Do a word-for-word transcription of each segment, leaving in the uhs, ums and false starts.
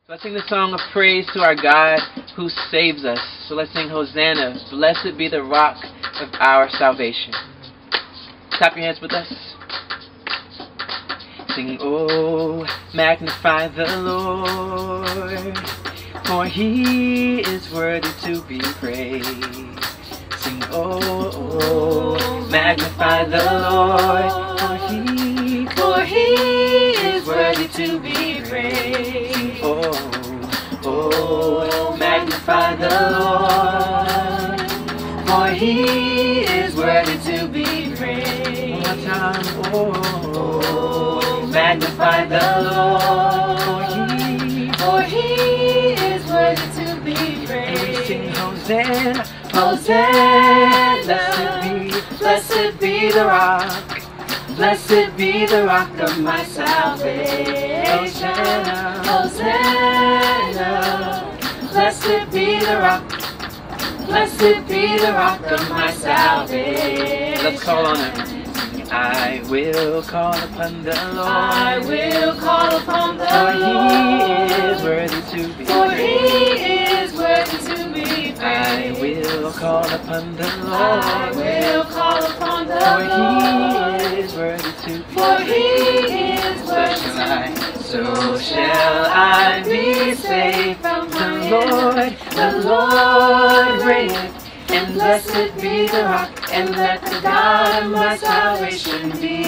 Let's sing the song of praise to our God who saves us. So let's sing Hosanna. Blessed be the rock of our salvation. Clap your hands with us. Sing, oh, magnify the Lord, for he is worthy to be praised. Sing, oh, oh, magnify the Lord, for he, for he is worthy to be praised. Sing, oh, oh, magnify the Lord, for he is worthy to be praised. One more time, oh, oh, magnify the Lord, for he, for he is worthy to be praised. Sing Hosanna, Hosanna, blessed be, blessed be the rock, blessed be the rock of my salvation. Hosanna, Hosanna, blessed be the rock, blessed be the rock of my salvation. Let's call on him. I will call upon the Lord. I will call upon the For Lord. he is worthy to be For praised. he is worthy to be praised. I will call upon the Lord. I will call upon the For Lord. he is worthy to be For praised. he is So worthy shall to I, be so shall I be saved from the my Lord, enemies. the Lord reigneth. And blessed be the rock, and let the God of my salvation be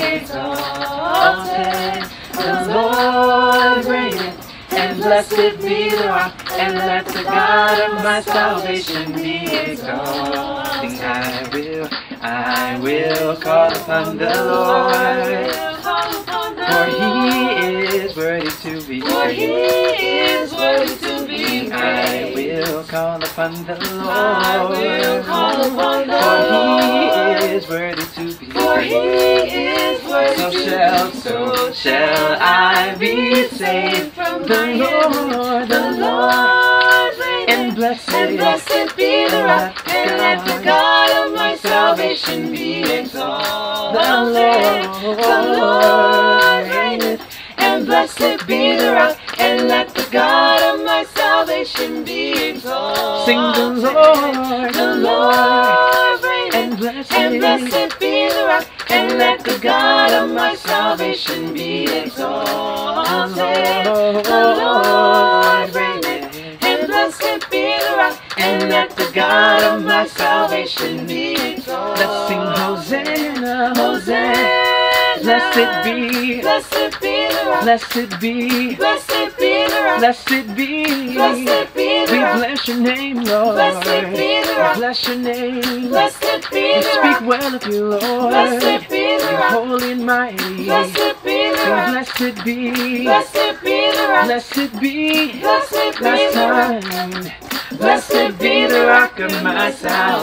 exalted. The Lord reigneth, and blessed be the rock, and let the God of my salvation be exalted. Sing, I will, I will call upon the Lord, for he is worthy to be For he praised. is worthy to be I praised. will call upon the Lord, I will call upon the for he Lord. is worthy to be For he praised. is worthy So to shall, be so shall I be saved from the my Lord, enemies. The Lord reigneth, and blessed, and blessed be the rock, and let the God of my salvation be exalted. the Lord, The Lord reigneth, and blessed be the rock, and let the God of my salvation be exalted. Sing the Lord, The Lord reigneth, and blessed, and blessed be the rock, and let the God of my salvation be exalted. The Lord reigneth, and blessed be the rock, and let the God of my salvation be exalted. let's sing Hosanna, Hosanna, blessed be, blessed be the rock, blessed be, blessed be the rock, blessed be, blessed be the we rock, bless your name, Lord, blessed be the rock, bless your name, blessed be we the speak rock, well of you, Lord, blessed be the you're rock, holy and mighty, blessed be the so rock, blessed be, blessed be the rock, blessed be, blessed be last the rock, time, blessed be the rock of my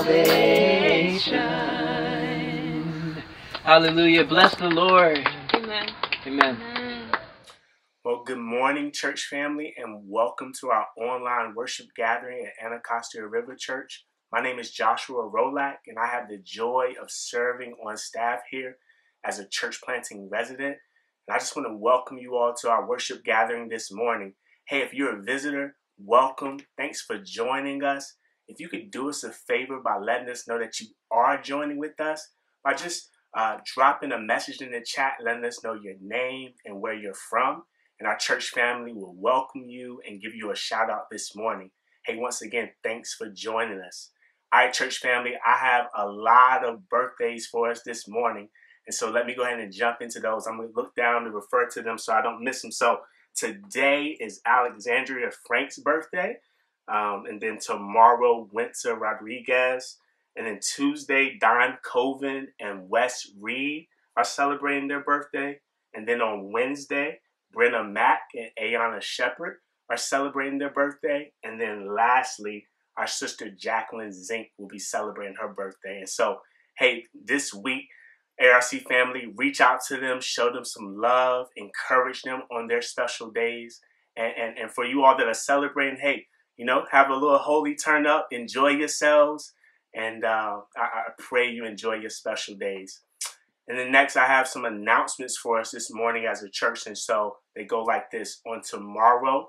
salvation. Hallelujah, bless the Lord. Amen. Amen. Amen. Well, good morning, church family, and welcome to our online worship gathering at Anacostia River Church. My name is Joshuaroulhac, and I have the joy of serving on staff here as a church planting resident. And I just want to welcome you all to our worship gathering this morning. Hey, if you're a visitor, welcome. Thanks for joining us. If you could do us a favor by letting us know that you are joining with us, by just uh, dropping a message in the chat, letting us know your name and where you're from. And our church family will welcome you and give you a shout out this morning. Hey, once again, thanks for joining us. All right, church family, I have a lot of birthdays for us this morning. And so let me go ahead and jump into those. I'm going to look down to refer to them so I don't miss them. So today is Alexandria Frank's birthday. Um, and then tomorrow, Winter Rodriguez. And then Tuesday, Don Coven and Wes Reed are celebrating their birthday. And then on Wednesday, Brenna Mack and Ayana Shepherd are celebrating their birthday. And then lastly, our sister Jacqueline Zink will be celebrating her birthday. And so, hey, this week, A R C family, reach out to them, show them some love, encourage them on their special days. And, and, and for you all that are celebrating, hey, you know, have a little holy turn up, enjoy yourselves. And uh, I, I pray you enjoy your special days. And then next, I have some announcements for us this morning as a church. And so they go like this. On tomorrow,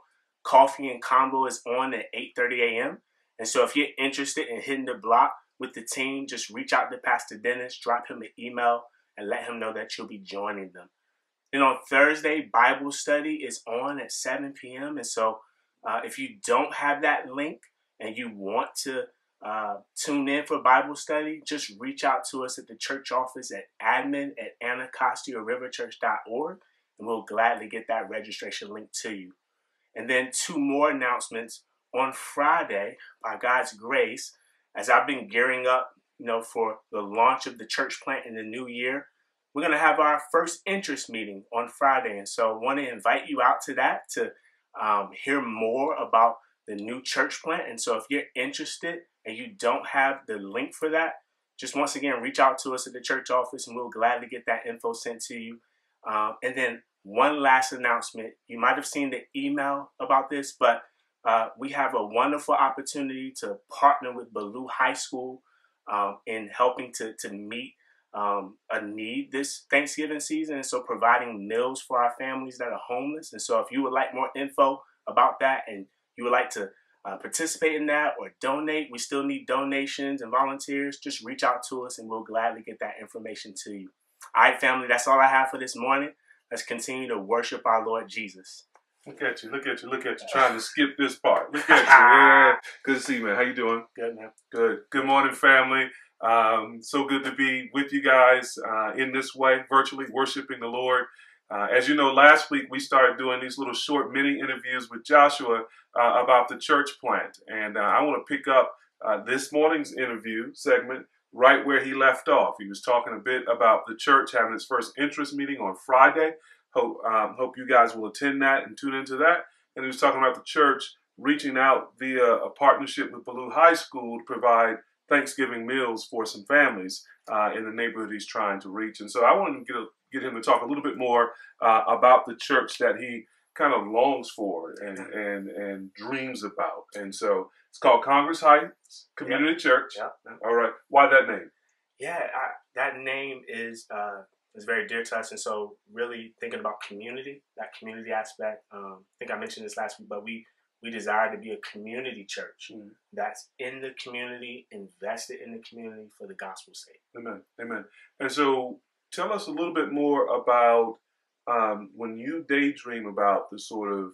Coffee and Combo is on at eight thirty a.m. And so if you're interested in hitting the block with the team, just reach out to Pastor Dennis, drop him an email, and let him know that you'll be joining them. Then on Thursday, Bible study is on at seven p.m. And so uh, if you don't have that link and you want to uh, tune in for Bible study, just reach out to us at the church office at admin at anacostia river church dot org, and we'll gladly get that registration link to you. And then two more announcements. On Friday, by God's grace, as I've been gearing up, you know, for the launch of the church plant in the new year, we're going to have our first interest meeting on Friday. And so I want to invite you out to that to um, hear more about the new church plant. And so if you're interested and you don't have the link for that, just once again, reach out to us at the church office and we'll gladly get that info sent to you. Um, and then one last announcement. You might have seen the email about this, but uh, we have a wonderful opportunity to partner with Ballou High School um, in helping to, to meet um, a need this Thanksgiving season. And so providing meals for our families that are homeless. And so if you would like more info about that and you would like to uh, participate in that or donate, we still need donations and volunteers. Just reach out to us and we'll gladly get that information to you. All right, family, that's all I have for this morning. Let's continue to worship our Lord Jesus. Look at you, look at you, look at you, trying to skip this part. Look at you. Yeah. Good to see you, man. How you doing? Good, man. Good. Good morning, family. Um, so good to be with you guys uh, in this way, virtually worshiping the Lord. Uh, as you know, last week we started doing these little short mini interviews with Joshua uh, about the church plant. And uh, I want to pick up uh, this morning's interview segment right where he left off. He was talking a bit about the church having its first interest meeting on Friday. Hope, um, hope you guys will attend that and tune into that. And he was talking about the church reaching out via a partnership with Ballou High School to provide Thanksgiving meals for some families uh, in the neighborhood he's trying to reach. And so I wanted to get, a, get him to talk a little bit more uh, about the church that he kind of longs for and, and, and dreams about. And so it's called Congress Heights Community yep. Church. Yep. All right. Why that name? Yeah, I, that name is uh, is very dear to us. And so really thinking about community, that community aspect. Um, I think I mentioned this last week, but we We desire to be a community church mm. that's in the community, invested in the community for the gospel's sake. Amen. Amen. And so tell us a little bit more about um, when you daydream about the sort of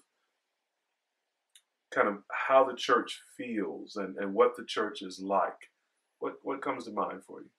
kind of how the church feels and, and what the church is like. What what comes to mind for you?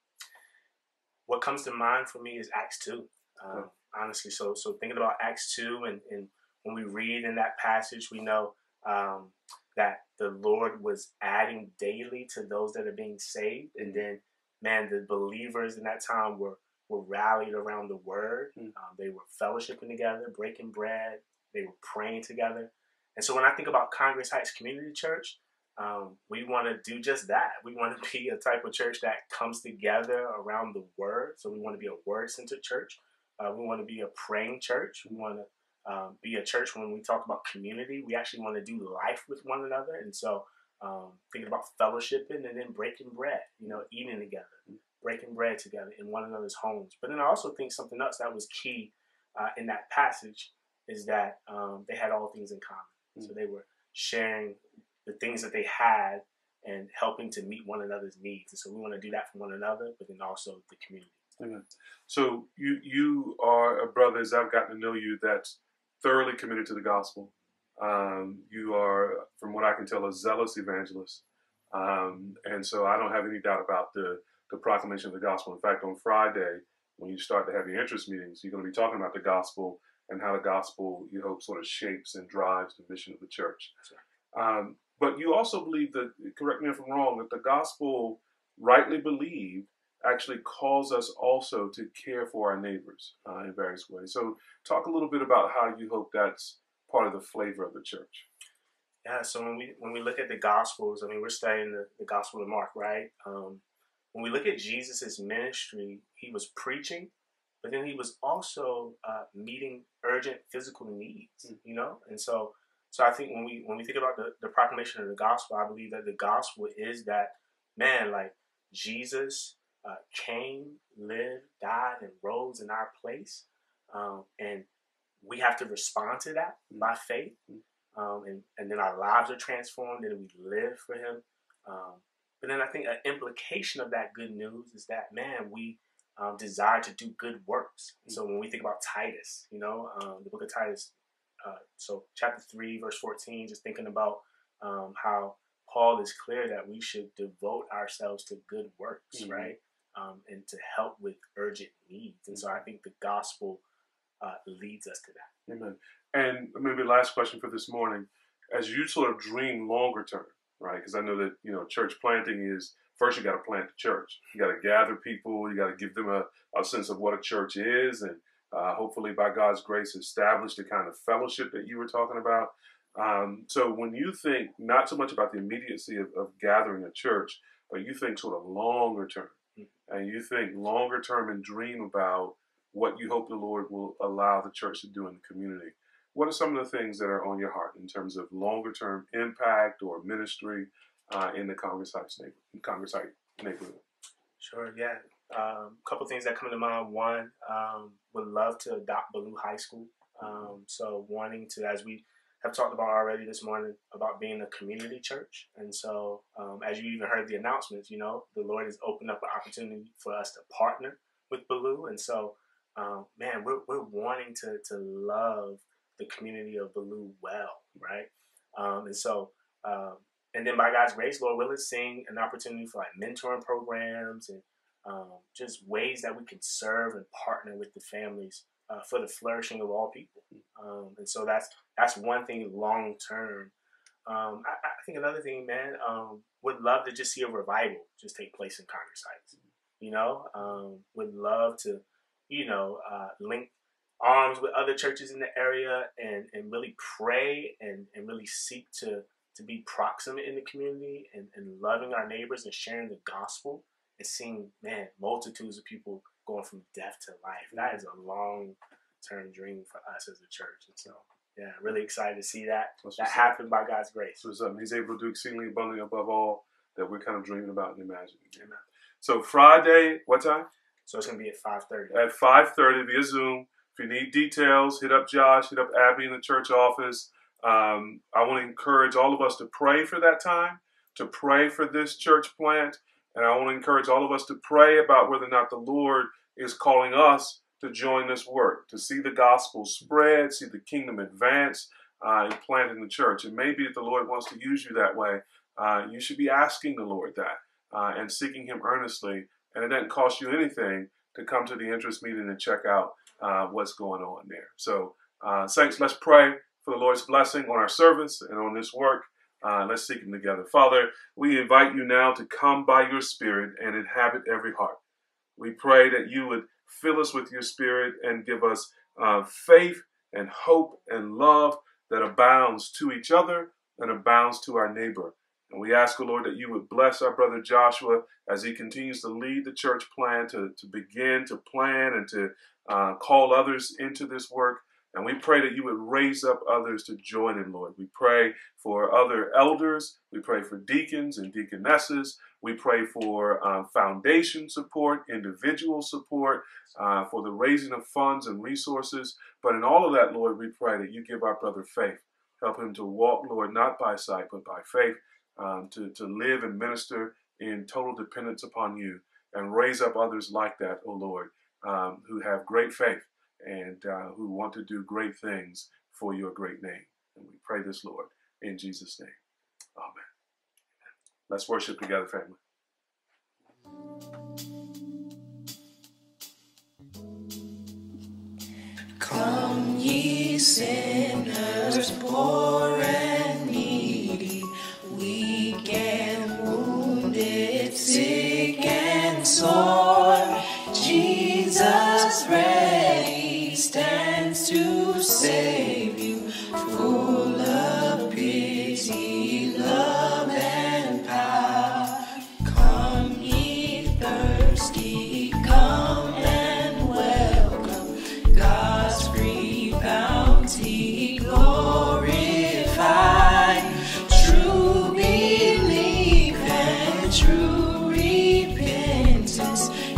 What comes to mind for me is Acts two, um, okay. honestly. So so thinking about Acts two and, and when we read in that passage, we know Um, that the Lord was adding daily to those that are being saved. And then, man, the believers in that time were, were rallied around the word. Mm. Um, they were fellowshipping together, breaking bread. They were praying together. And so when I think about Congress Heights Community Church, um, we want to do just that. We want to be a type of church that comes together around the word. So we want to be a word-centered church. Uh, we want to be a praying church. We want to Um, be a church when we talk about community. We actually want to do life with one another. And so um, thinking about fellowshipping and then breaking bread, you know, eating together, breaking bread together in one another's homes. But then I also think something else that was key uh, in that passage is that um, they had all things in common. Mm-hmm. So they were sharing the things that they had and helping to meet one another's needs. And so we want to do that for one another, but then also the community. Amen. So you, you are a brother, as I've gotten to know you, that's thoroughly committed to the gospel. Um, you are, from what I can tell, a zealous evangelist. Um, and so I don't have any doubt about the, the proclamation of the gospel. In fact, on Friday, when you start to have your interest meetings, you're going to be talking about the gospel and how the gospel, you hope, sort of shapes and drives the mission of the church. Um, but you also believe that, correct me if I'm wrong, that the gospel, rightly believed, actually calls us also to care for our neighbors uh, in various ways. So talk a little bit about how you hope that's part of the flavor of the church. Yeah, so when we when we look at the Gospels, I mean, we're studying the, the Gospel of Mark, right? Um, when we look at Jesus' ministry, he was preaching, but then he was also uh, meeting urgent physical needs, mm. you know? And so so I think when we when we think about the, the proclamation of the gospel, I believe that the gospel is that, man, like Jesus Uh, came, lived, died, and rose in our place. Um, and we have to respond to that by faith. um, and, and then our lives are transformed and we live for him. Um, but then I think an implication of that good news is that, man, we um, desire to do good works. So when we think about Titus, you know, um, the book of Titus, uh, so chapter three, verse fourteen, just thinking about um, how Paul is clear that we should devote ourselves to good works, mm-hmm. right? Um, and to help with urgent needs. And so I think the gospel uh, leads us to that. Amen. And maybe last question for this morning, as you sort of dream longer term, right? Because I know that, you know, church planting is, first you got to plant the church. You got to gather people. You got to give them a, a sense of what a church is. And uh, hopefully by God's grace, establish the kind of fellowship that you were talking about. Um, so when you think not so much about the immediacy of, of gathering a church, but you think sort of longer term, mm-hmm. and you think longer term and dream about what you hope the Lord will allow the church to do in the community. What are some of the things that are on your heart in terms of longer term impact or ministry uh, in the Congress-Heights neighborhood? Sure, yeah. A um, couple things that come to mind. One, um, would love to adopt Ballou High School. Um, so wanting to, as we have talked about already this morning, about being a community church. And so um, as you even heard the announcements, you know, the Lord has opened up an opportunity for us to partner with Ballou. And so, um, man, we're, we're wanting to, to love the community of Ballou well, right? Um, and so, um, and then by God's grace, Lord willing, seeing an opportunity for like mentoring programs and um, just ways that we can serve and partner with the families uh, for the flourishing of all people. Um, and so that's that's one thing long term. Um, I, I think another thing, man, um, would love to just see a revival just take place in Congress Heights. You know, um, would love to, you know, uh, link arms with other churches in the area and, and really pray and, and really seek to, to be proximate in the community and, and loving our neighbors and sharing the gospel and seeing, man, multitudes of people going from death to life. That is a long-term dream for us as a church. And so, yeah, really excited to see that. That's that happen by God's grace. So something he's able to do exceedingly abundantly above all that we're kind of dreaming about and imagining. Amen. So Friday, what time? So it's going to be at five thirty. At five thirty via Zoom. If you need details, hit up Josh, hit up Abby in the church office. Um, I want to encourage all of us to pray for that time, to pray for this church plant. And I want to encourage all of us to pray about whether or not the Lord is calling us to join this work, to see the gospel spread, see the kingdom advance, uh, and plant in the church. And maybe if the Lord wants to use you that way, uh, you should be asking the Lord that uh, and seeking him earnestly. And it doesn't cost you anything to come to the interest meeting and check out Uh, what's going on there. So, uh, saints, let's pray for the Lord's blessing on our service and on this work. Uh, let's seek him together. Father, we invite you now to come by your Spirit and inhabit every heart. We pray that you would fill us with your Spirit and give us uh, faith and hope and love that abounds to each other and abounds to our neighbor. And we ask, O Lord, that you would bless our brother Joshua as he continues to lead the church plan, to, to begin to plan and to Uh, call others into this work. And we pray that you would raise up others to join in, Lord. We pray for other elders. We pray for deacons and deaconesses. We pray for uh, foundation support, individual support, uh, for the raising of funds and resources. But in all of that, Lord, we pray that you give our brother faith. Help him to walk, Lord, not by sight, but by faith, um, to, to live and minister in total dependence upon you and raise up others like that, O Lord. Um, who have great faith and uh, who want to do great things for your great name. And we pray this, Lord, in Jesus' name. Amen. Let's worship together, family. Come ye sinners, poor and needy, weak and wounded, sick and sore. Jesus ready stands to save you, full of pity, love, and power. Come ye thirsty, come and welcome God's free bounty glorified. True belief and true repentance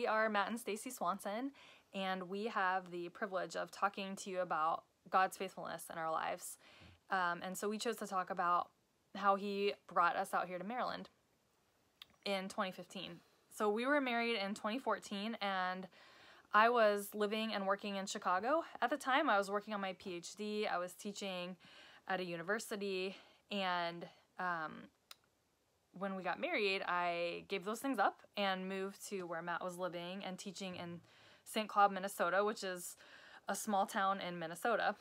we are Matt and Stacy Swanson, and we have the privilege of talking to you about God's faithfulness in our lives. Um, and so we chose to talk about how he brought us out here to Maryland in twenty fifteen. So we were married in twenty fourteen, and I was living and working in Chicago. At the time, I was working on my P H D. I was teaching at a university, and um, when we got married, I gave those things up and moved to where Matt was living and teaching in Saint Cloud, Minnesota, which is a small town in Minnesota.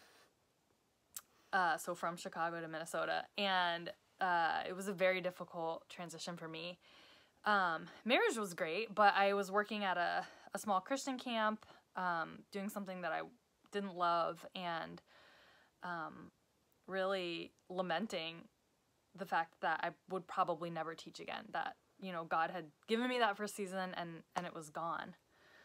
Uh, so from Chicago to Minnesota. And uh, it was a very difficult transition for me. Um, marriage was great, but I was working at a, a small Christian camp, um, doing something that I didn't love, and um, really lamenting the fact that I would probably never teach again, that, you know, God had given me that for a season and, and it was gone.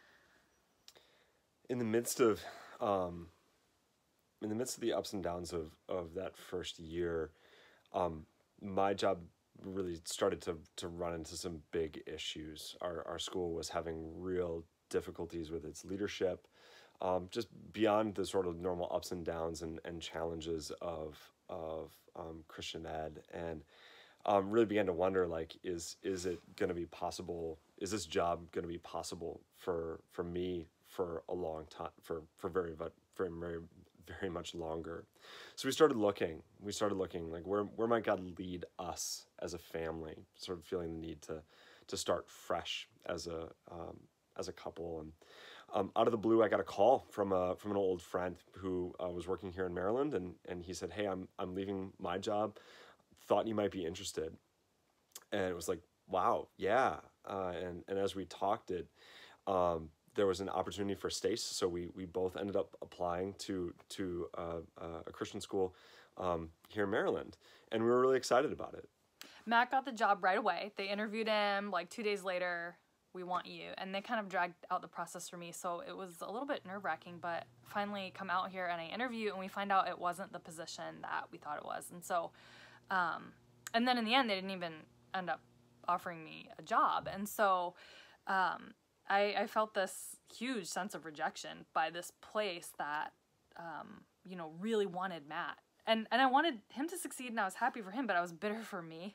In the midst of, um, in the midst of the ups and downs of, of that first year, um, my job really started to, to run into some big issues. Our, our school was having real difficulties with its leadership, um, just beyond the sort of normal ups and downs and, and challenges of, of um, Christian ed, and um, really began to wonder, like, is is it going to be possible? Is this job going to be possible for for me for a long time, for for very very very very much longer? So we started looking. We started looking like where where might God lead us as a family? Sort of feeling the need to to start fresh as a um, as a couple. And Um, out of the blue, I got a call from a from an old friend who uh, was working here in Maryland, and and he said, "Hey, I'm I'm leaving my job. Thought you might be interested." And it was like, "Wow, yeah." Uh, and and as we talked, it um, there was an opportunity for Stace, so we we both ended up applying to to uh, uh, a Christian school um, here in Maryland, and we were really excited about it. Matt got the job right away. They interviewed him like two days later. We want you. And they kind of dragged out the process for me. So it was a little bit nerve wracking, but finally come out here and I interview and we find out it wasn't the position that we thought it was. And so, um, and then in the end, they didn't even end up offering me a job. And so, um, I, I felt this huge sense of rejection by this place that, um, you know, really wanted Matt. And, and I wanted him to succeed and I was happy for him, but I was bitter for me.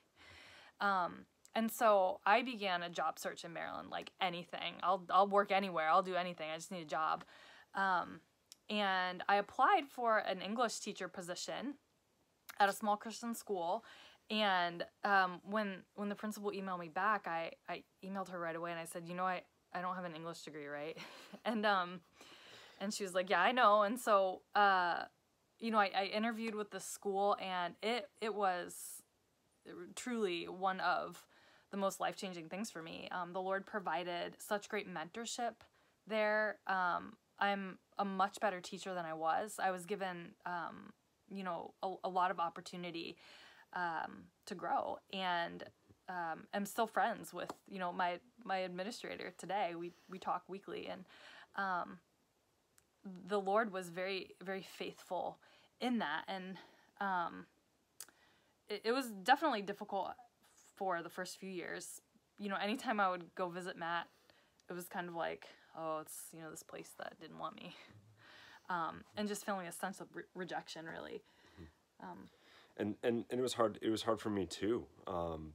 Um, And so I began a job search in Maryland, like anything. I'll I'll work anywhere. I'll do anything. I just need a job. Um, and I applied for an English teacher position at a small Christian school. And um, when when the principal emailed me back, I, I emailed her right away and I said, you know, I, I don't have an English degree, right? and um, and she was like, yeah, I know. And so, uh, you know, I, I interviewed with the school, and it it was truly one of the most life-changing things for me. Um, the Lord provided such great mentorship there. Um, I'm a much better teacher than I was. I was given, um, you know, a, a lot of opportunity um, to grow, and um, I'm still friends with, you know, my my administrator today. We we talk weekly, and um, the Lord was very very faithful in that, and um, it, it was definitely difficult for the first few years. You know, anytime I would go visit Matt, it was kind of like, oh, it's, you know, this place that didn't want me. Um, and just feeling a sense of re- rejection, really. Um, and, and, and it was hard, it was hard for me too. Um,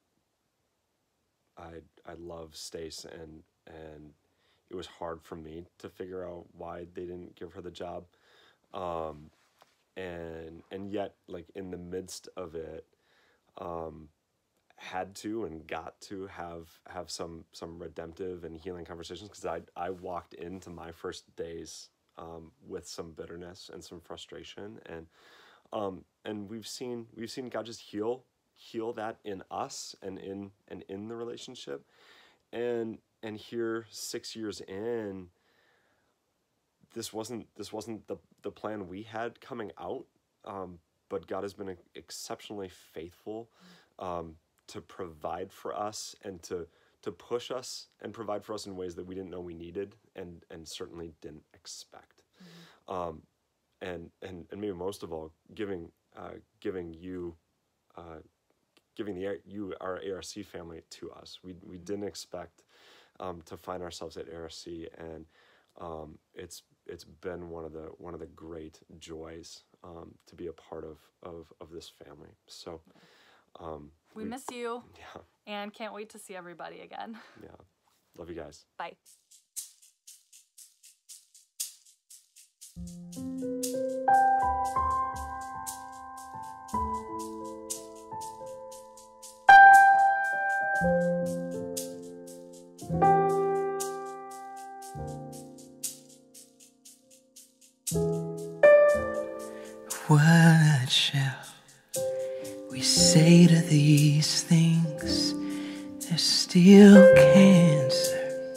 I, I love Stace, and, and it was hard for me to figure out why they didn't give her the job. Um, and, and yet, like, in the midst of it, um, had to and got to have have some some redemptive and healing conversations, because I I walked into my first days um, with some bitterness and some frustration, and um, and we've seen we've seen God just heal heal that in us and in and in the relationship, and and here six years in, this wasn't this wasn't the the plan we had coming out, um, but God has been exceptionally faithful. Um, to provide for us and to to push us and provide for us in ways that we didn't know we needed and and certainly didn't expect. Mm-hmm. Um, and, and and maybe most of all, giving uh, giving you uh, giving the you our A R C family to us. We we didn't expect um, to find ourselves at A R C, and um, it's it's been one of the one of the great joys um, to be a part of of, of this family. So um, we, we miss you. Yeah. And can't wait to see everybody again. Yeah. Love you guys. Bye. What shall we say to these things? There's still cancer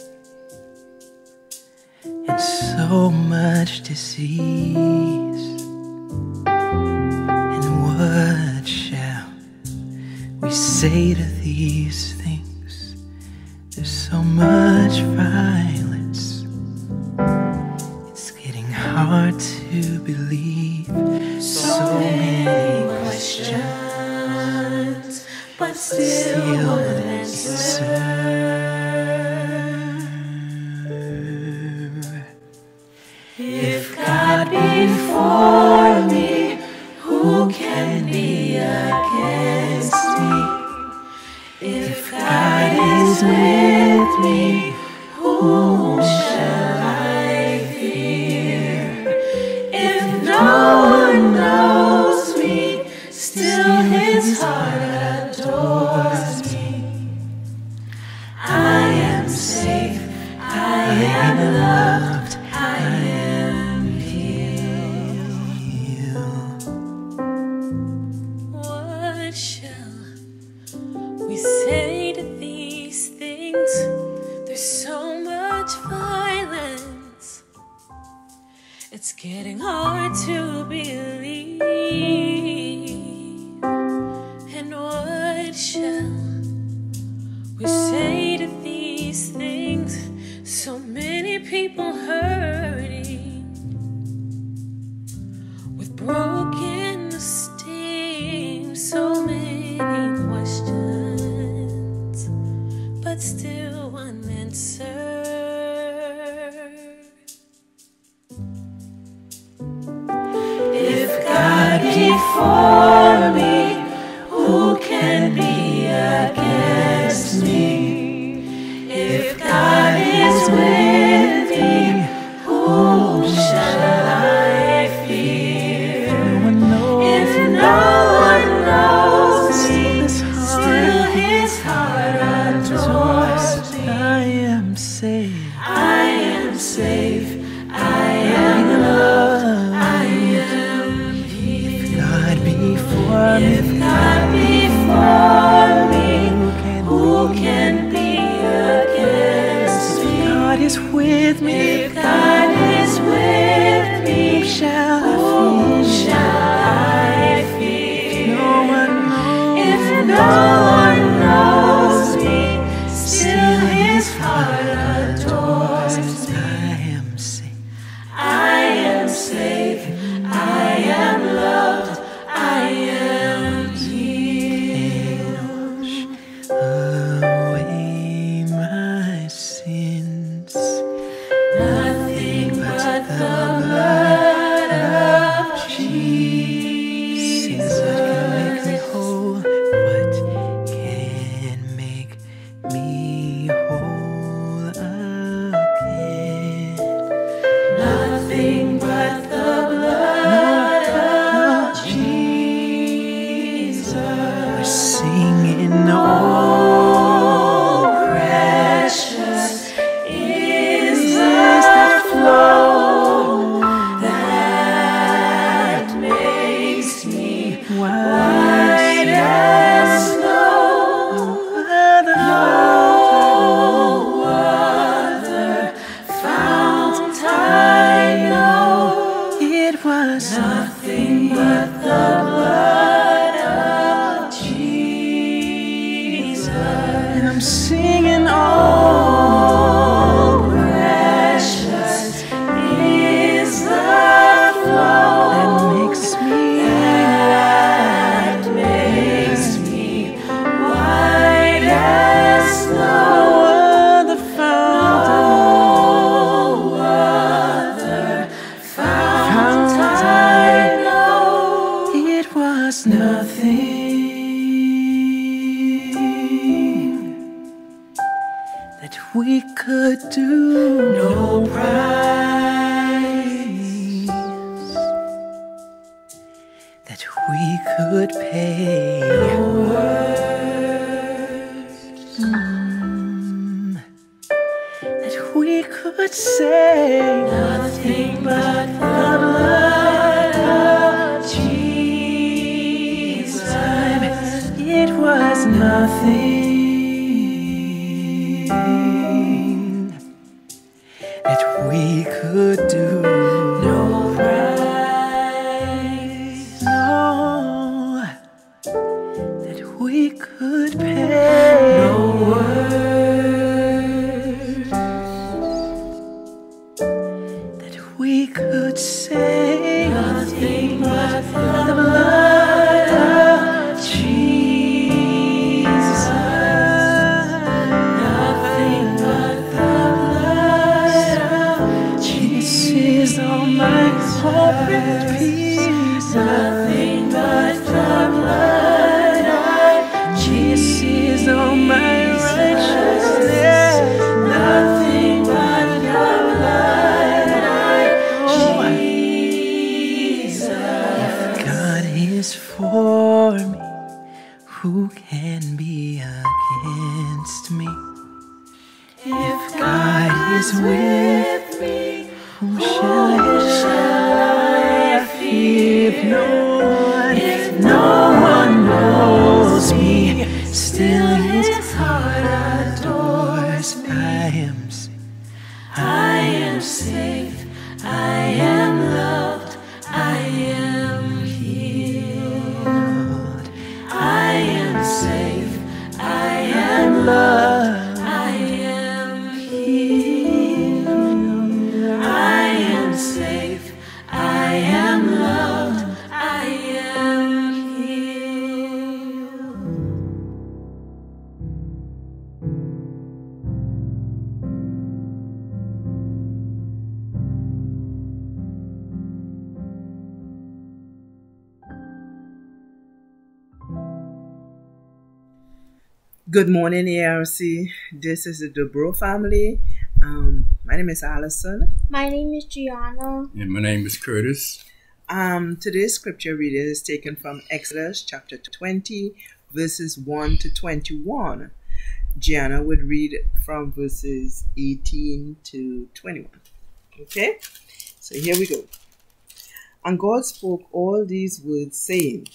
and so much disease. And what shall we say to these things? There's so much violence. It's getting hard to believe. So many questions, but still an answer. If God be for me, who can be against me? If God is with me, whom shall I fear? If no one knows me, still his heart adores me. I am safe, I am loved, I am healed. What shall we say to these things? There's so much violence. It's getting hard to believe. And what shall we say to these things? So many people hurting with broken esteem. So many questions, but still unanswered. If God be for me, who can be against me? If God is with me, whom shall I fear? If no one knows me, still his heart adores me. I am safe, I am safe, I am loved, I am healed. If God be for me, if God be for me, who can be against me? If God is with me, if God is with me, whom shall I fear? If no one knows, if no one knows me, still his heart adores me. I am safe, I am safe, I am loved, I am healed. Away my sins, nothing but the blood of could do, no price that we could pay, no words mm, that we could say, nothing but the blood of Jesus. It was nothing that we could do, no price, no, that we could pay, no words that we could say, nothing but the blood of Jesus, nothing but the blood of Jesus, all my hope and peace, nothing but the blood of Jesus, all my righteousness, nothing but the blood of Jesus. If God is for me, who can be against me? If God is with me, whom shall I fear? If no one, if no one knows me, still his heart adores. I am safe, I am safe, I am loved, I am healed. I am safe, I am loved, I am healed. I am safe, I am loved, I am healed. Good morning, A R C. This is the Dobro family. Um, my name is Allison. My name is Gianna. And my name is Curtis. Um, today's scripture reading is taken from Exodus chapter twenty, verses one to twenty-one. Gianna would read from verses eighteen to twenty-one. Okay? So here we go. And God spoke all these words, saying,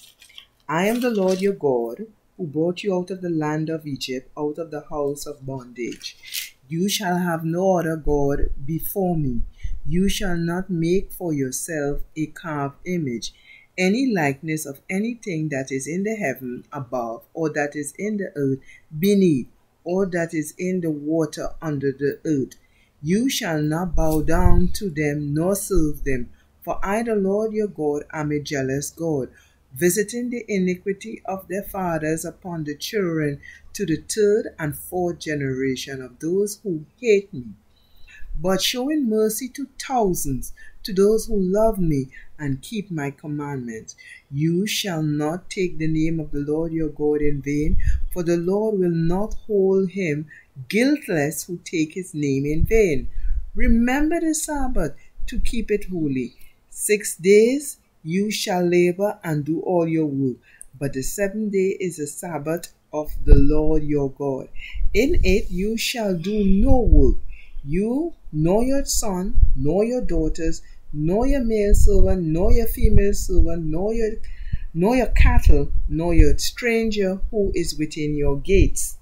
I am the Lord your God, who brought you out of the land of Egypt, out of the house of bondage. You shall have no other God before me. You shall not make for yourself a carved image, any likeness of anything that is in the heaven above, or that is in the earth beneath, or that is in the water under the earth. You shall not bow down to them nor serve them, for I, the Lord your God, am a jealous God, visiting the iniquity of their fathers upon the children to the third and fourth generation of those who hate me, but showing mercy to thousands, to those who love me and keep my commandments. You shall not take the name of the Lord your God in vain, for the Lord will not hold him guiltless who take his name in vain. Remember the Sabbath to keep it holy. Six days you shall labor and do all your work, but the seventh day is the Sabbath of the Lord your God. In it you shall do no work, you, nor your son, nor your daughters, nor your male servant, nor your female servant, nor your, nor your cattle, nor your stranger who is within your gates.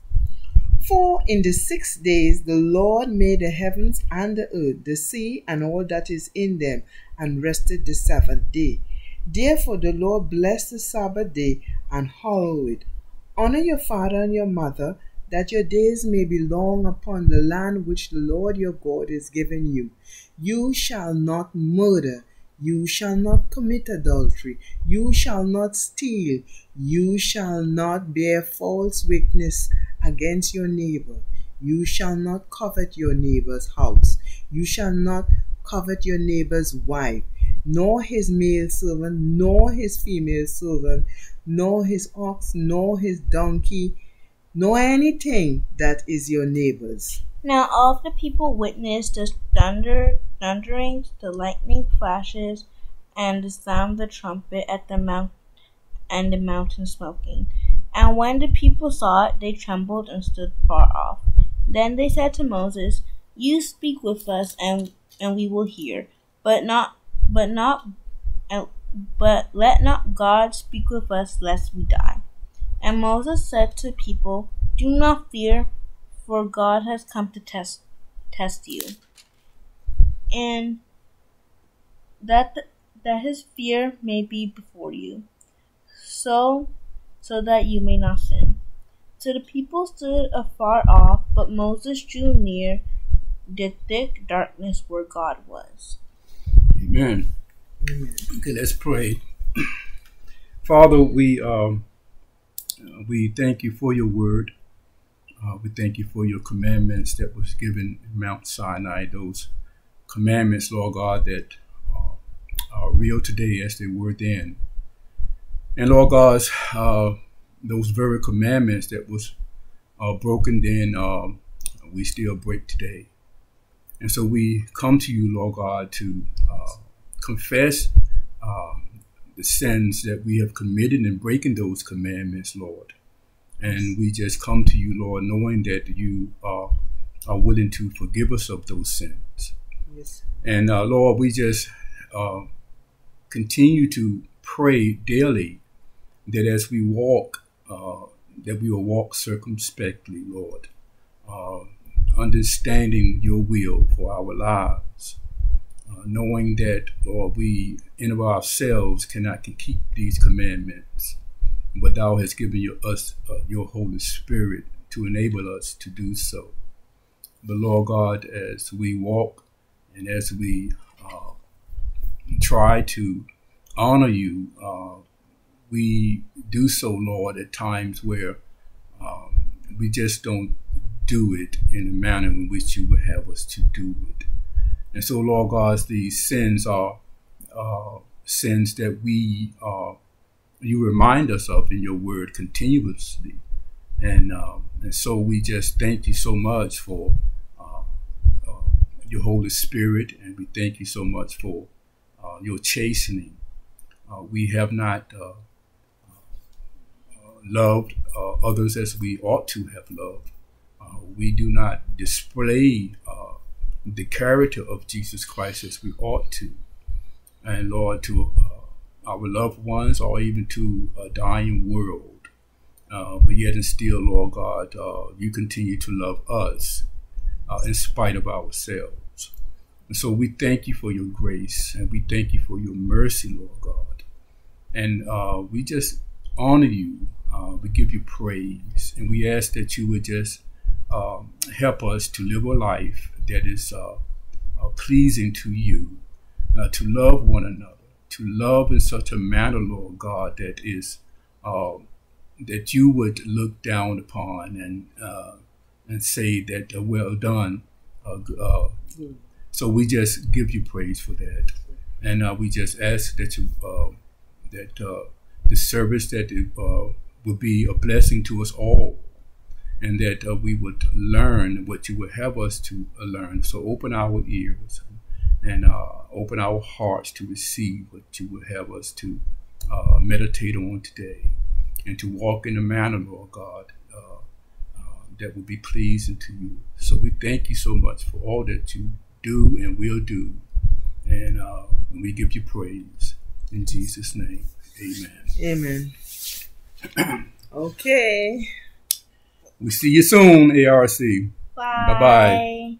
For in the six days the Lord made the heavens and the earth, the sea, and all that is in them, and rested the seventh day. Therefore the Lord blessed the Sabbath day and hallowed it. Honor your father and your mother, that your days may be long upon the land which the Lord your God is giving you. You shall not murder. You shall not commit adultery. You shall not steal. You shall not bear false witness against your neighbor. You shall not covet your neighbor's house. You shall not covet your neighbor's wife, nor his male servant, nor his female servant, nor his ox, nor his donkey, nor anything that is your neighbor's. Now all the people witnessed the thunder, thunderings, the lightning flashes, and the sound of the trumpet at the mount and the mountain smoking. And when the people saw it, they trembled and stood far off. Then they said to Moses, "You speak with us, and and we will hear, but not, but not, uh, but let not God speak with us, lest we die." And Moses said to the people, "Do not fear, for God has come to test test you, and that the, that His fear may be before you, so so that you may not sin." So the people stood afar off, but Moses drew near the thick darkness where God was. Amen. Okay, let's pray. Father, we um, we thank you for your word. Uh, we thank you for your commandments that was given in Mount Sinai. Those commandments, Lord God, that uh, are real today as they were then. And Lord God, uh, those very commandments that was uh, broken then, uh, we still break today. And so we come to you, Lord God, to uh, confess uh, the sins that we have committed in breaking those commandments, Lord. And we just come to you, Lord, knowing that you uh, are willing to forgive us of those sins. Yes. And uh, Lord, we just uh, continue to pray daily that as we walk, uh, that we will walk circumspectly, Lord, uh, understanding your will for our lives, uh, knowing that, Lord, we in of ourselves cannot keep these commandments, but thou hast given your, us uh, your Holy Spirit to enable us to do so. But Lord God, as we walk and as we uh, try to honor you, uh, we do so, Lord, at times where um, we just don't do it in the manner in which you would have us to do it. And so, Lord God, these sins are uh, sins that we uh, you remind us of in your word continuously. And uh, and so we just thank you so much for uh, uh, your Holy Spirit, and we thank you so much for uh, your chastening. Uh, we have not uh, uh, loved uh, others as we ought to have loved. Uh, we do not display uh, the character of Jesus Christ as we ought to. And Lord, to uh, our loved ones, or even to a dying world. Uh, but yet and still, Lord God, uh, you continue to love us uh, in spite of ourselves. And so we thank you for your grace, and we thank you for your mercy, Lord God. And uh, we just honor you. Uh, we give you praise. And we ask that you would just uh, help us to live a life that is uh, uh, pleasing to you, uh, to love one another, to love in such a manner, Lord God, that is uh, that you would look down upon and uh, and say that uh, well done. Uh, uh, so we just give you praise for that, and uh, we just ask that you uh, that uh, the service that it, uh, would be a blessing to us all, and that uh, we would learn what you would have us to uh, learn. So open our ears and uh, open our hearts to receive what you would have us to uh, meditate on today, and to walk in a manner, Lord God, uh, uh, that will be pleasing to you. So we thank you so much for all that you do and will do, and, uh, and we give you praise. In Jesus' name, amen. Amen. Okay. We see you soon, A R C. Bye. Bye-bye.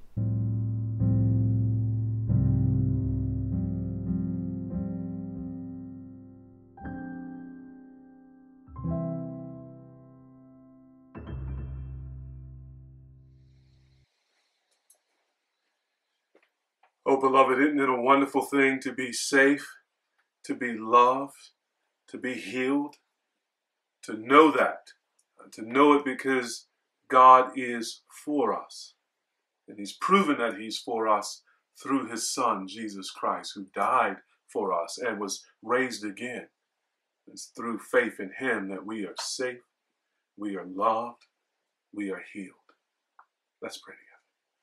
Oh, beloved, isn't it a wonderful thing to be safe, to be loved, to be healed, to know that, to know it because God is for us. And he's proven that he's for us through his son, Jesus Christ, who died for us and was raised again. It's through faith in him that we are safe, we are loved, we are healed. Let's pray together.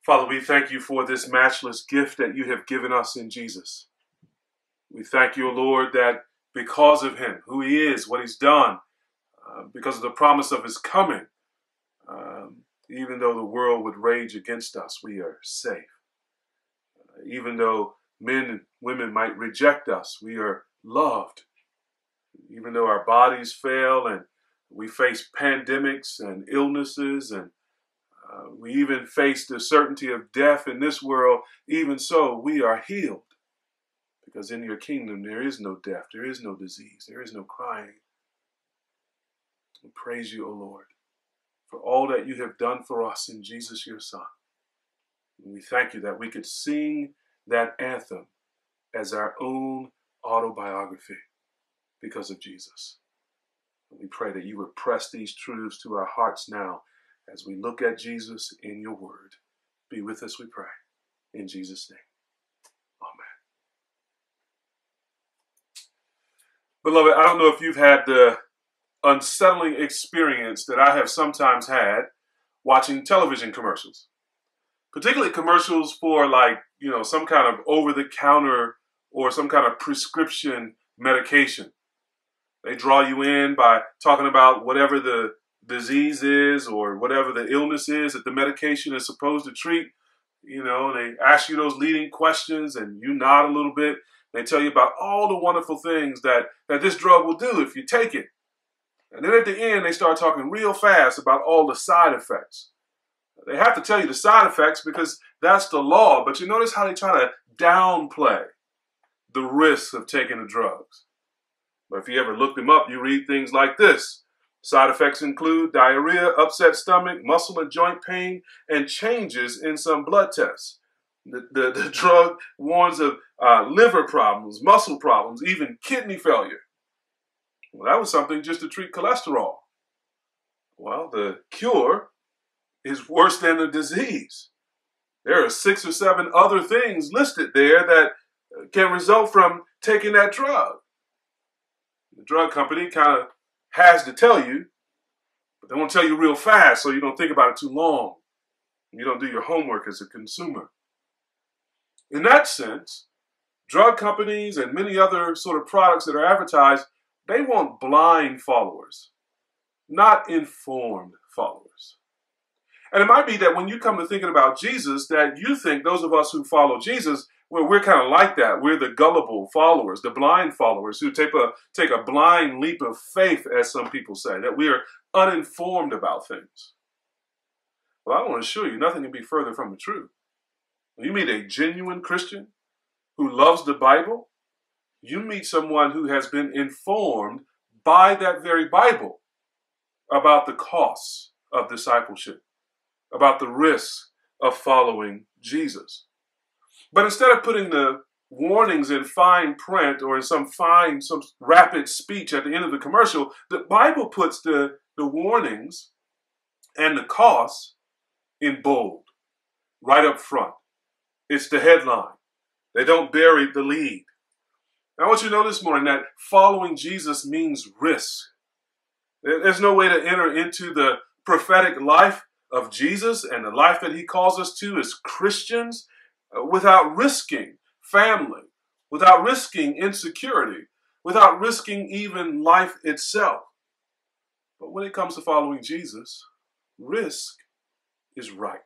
Father, we thank you for this matchless gift that you have given us in Jesus. We thank you, Lord, that because of him, who he is, what he's done, uh, because of the promise of his coming, um, even though the world would rage against us, we are safe. Uh, even though men and women might reject us, we are loved. Even though our bodies fail and we face pandemics and illnesses and uh, we even face the certainty of death in this world, even so, we are healed. Because in your kingdom, there is no death, there is no disease, there is no crying. We praise you, O Lord, for all that you have done for us in Jesus, your Son. And we thank you that we could sing that anthem as our own autobiography because of Jesus. And we pray that you would press these truths to our hearts now as we look at Jesus in your word. Be with us, we pray. In Jesus' name, amen. Beloved, I don't know if you've had the unsettling experience that I have sometimes had watching television commercials, particularly commercials for, like, you know, some kind of over-the-counter or some kind of prescription medication. They draw you in by talking about whatever the disease is or whatever the illness is that the medication is supposed to treat. You know, they ask you those leading questions and you nod a little bit. They tell you about all the wonderful things that, that this drug will do if you take it. And then at the end, they start talking real fast about all the side effects. They have to tell you the side effects because that's the law. But you notice how they try to downplay the risks of taking the drugs. But if you ever look them up, you read things like this. Side effects include diarrhea, upset stomach, muscle and joint pain, and changes in some blood tests. The, the, the drug warns of uh, liver problems, muscle problems, even kidney failure. Well, that was something just to treat cholesterol. Well, the cure is worse than the disease. There are six or seven other things listed there that can result from taking that drug. The drug company kind of has to tell you, but they won't tell you real fast so you don't think about it too long. You don't do your homework as a consumer. In that sense, drug companies and many other sort of products that are advertised, they want blind followers, not informed followers. And it might be that when you come to thinking about Jesus, that you think those of us who follow Jesus, well, we're kind of like that. We're the gullible followers, the blind followers who take a, take a blind leap of faith, as some people say, that we are uninformed about things. Well, I want to assure you, nothing can be further from the truth. When you meet a genuine Christian who loves the Bible, you meet someone who has been informed by that very Bible about the costs of discipleship, about the risks of following Jesus. But instead of putting the warnings in fine print or in some fine, some rapid speech at the end of the commercial, the Bible puts the, the warnings and the costs in bold, right up front. It's the headline. They don't bury the lead. I want you to know this morning that following Jesus means risk. There's no way to enter into the prophetic life of Jesus and the life that he calls us to as Christians without risking family, without risking insecurity, without risking even life itself. But when it comes to following Jesus, risk is right.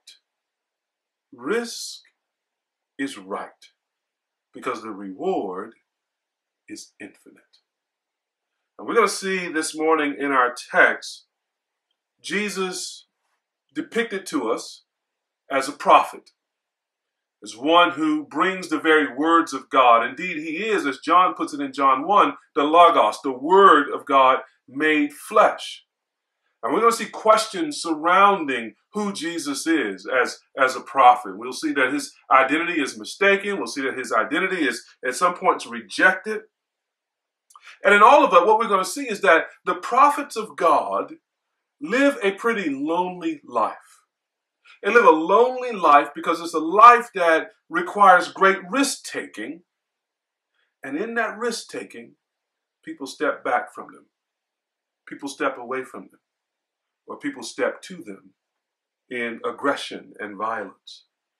Risk is right because the reward is infinite. And we're going to see this morning in our text, Jesus depicted to us as a prophet, as one who brings the very words of God. Indeed, he is, as John puts it in John one, the Logos, the Word of God made flesh. And we're going to see questions surrounding who Jesus is as, as a prophet. We'll see that his identity is mistaken. We'll see that his identity is at some points rejected. And in all of that, what we're going to see is that the prophets of God live a pretty lonely life. They live a lonely life because it's a life that requires great risk-taking. And in that risk-taking, people step back from them. People step away from them. Or people step to them in aggression and violence.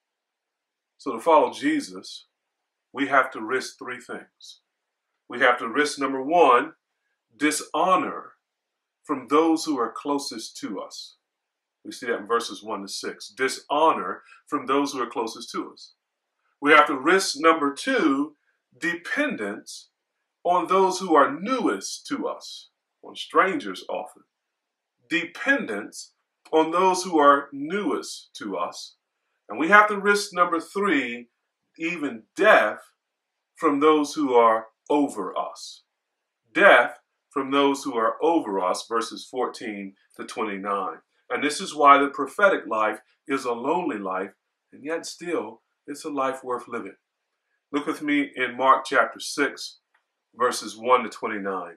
So to follow Jesus, we have to risk three things. We have to risk, number one, dishonor from those who are closest to us. We see that in verses one to six. Dishonor from those who are closest to us. We have to risk, number two, dependence on those who are newest to us, on strangers often. Dependence on those who are newest to us. And we have to risk, number three, even death from those who are over us. Death from those who are over us, verses fourteen to twenty-nine. And this is why the prophetic life is a lonely life, and yet still it's a life worth living. Look with me in Mark chapter six, verses one to twenty-nine.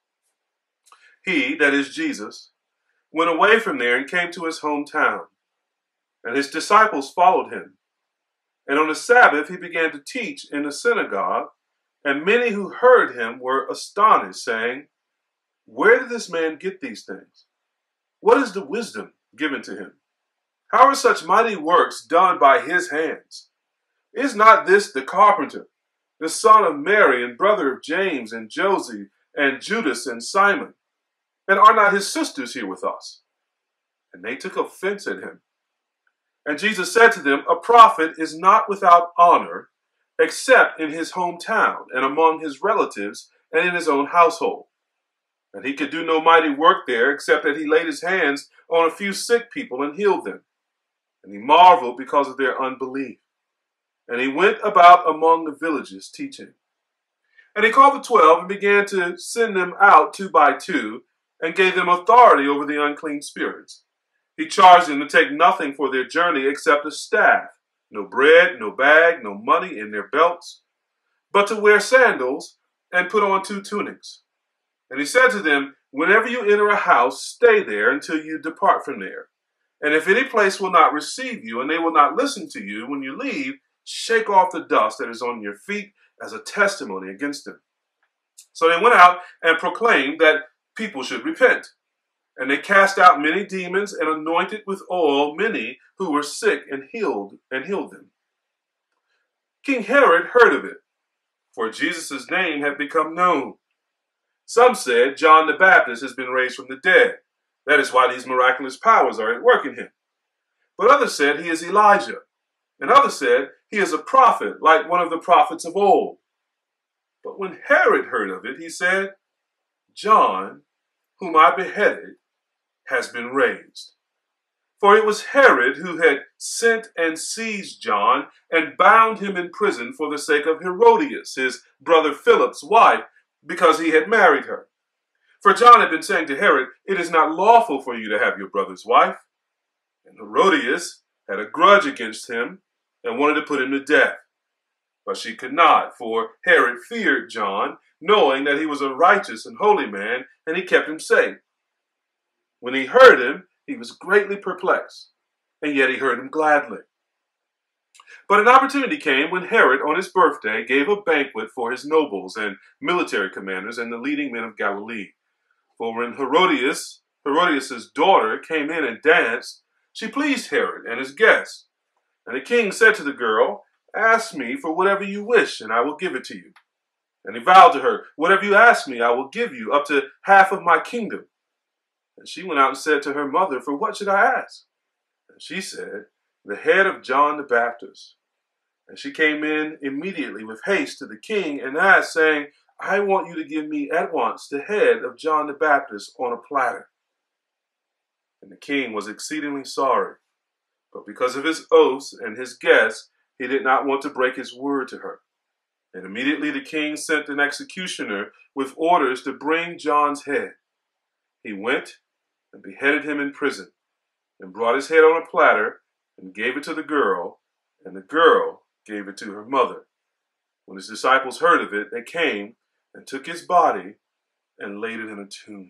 He, that is Jesus, went away from there and came to his hometown, and his disciples followed him. And on the Sabbath he began to teach in the synagogue, and many who heard him were astonished, saying, "Where did this man get these things? What is the wisdom given to him? How are such mighty works done by his hands? Is not this the carpenter, the son of Mary, and brother of James and Joseph and Judas and Simon? And are not his sisters here with us?" And they took offense at him. And Jesus said to them, "A prophet is not without honor, except in his hometown and among his relatives and in his own household." And he could do no mighty work there, except that he laid his hands on a few sick people and healed them. And he marveled because of their unbelief. And he went about among the villages teaching. And he called the twelve and began to send them out two by two, and gave them authority over the unclean spirits. He charged them to take nothing for their journey except a staff, no bread, no bag, no money in their belts, but to wear sandals and put on two tunics. And he said to them, "Whenever you enter a house, stay there until you depart from there. And if any place will not receive you, and they will not listen to you, when you leave, shake off the dust that is on your feet as a testimony against them." So they went out and proclaimed that people should repent. And they cast out many demons and anointed with oil many who were sick and healed and healed them. King Herod heard of it, for Jesus' name had become known. Some said, "John the Baptist has been raised from the dead. That is why these miraculous powers are at work in him." But others said, "He is Elijah." And others said, "He is a prophet, like one of the prophets of old." But when Herod heard of it, he said, "John, whom I beheaded, has been raised." For it was Herod who had sent and seized John and bound him in prison for the sake of Herodias, his brother Philip's wife, because he had married her. For John had been saying to Herod, "It is not lawful for you to have your brother's wife." And Herodias had a grudge against him and wanted to put him to death. But she could not, for Herod feared John, knowing that he was a righteous and holy man, and he kept him safe. When he heard him, he was greatly perplexed, and yet he heard him gladly. But an opportunity came when Herod, on his birthday, gave a banquet for his nobles and military commanders and the leading men of Galilee. For when Herodias, Herodias' daughter, came in and danced, she pleased Herod and his guests. And the king said to the girl, "Ask me for whatever you wish, and I will give it to you." And he vowed to her, "Whatever you ask me, I will give you, up to half of my kingdom." And she went out and said to her mother, "For what should I ask?" And she said, "The head of John the Baptist." And she came in immediately with haste to the king and asked, saying, "I want you to give me at once the head of John the Baptist on a platter." And the king was exceedingly sorry, but because of his oaths and his guests, he did not want to break his word to her. And immediately the king sent an executioner with orders to bring John's head. He went and beheaded him in prison, and brought his head on a platter, and gave it to the girl, and the girl gave it to her mother. When his disciples heard of it, they came and took his body and laid it in a tomb.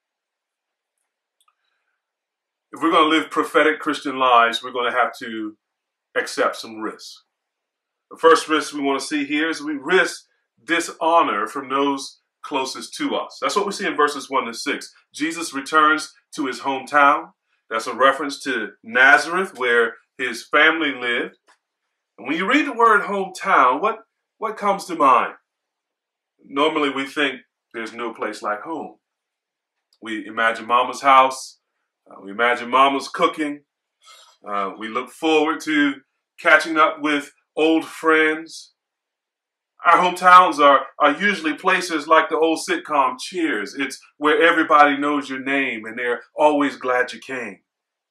If we're going to live prophetic Christian lives, we're going to have to accept some risks. The first risk we want to see here is we risk dishonor from those closest to us. That's what we see in verses one to six. Jesus returns to his hometown. That's a reference to Nazareth, where his family lived. And when you read the word hometown, what, what comes to mind? Normally we think there's no place like home. We imagine mama's house. Uh, we imagine mama's cooking. Uh, we look forward to catching up with old friends. Our hometowns are, are usually places like the old sitcom Cheers. It's where everybody knows your name and they're always glad you came.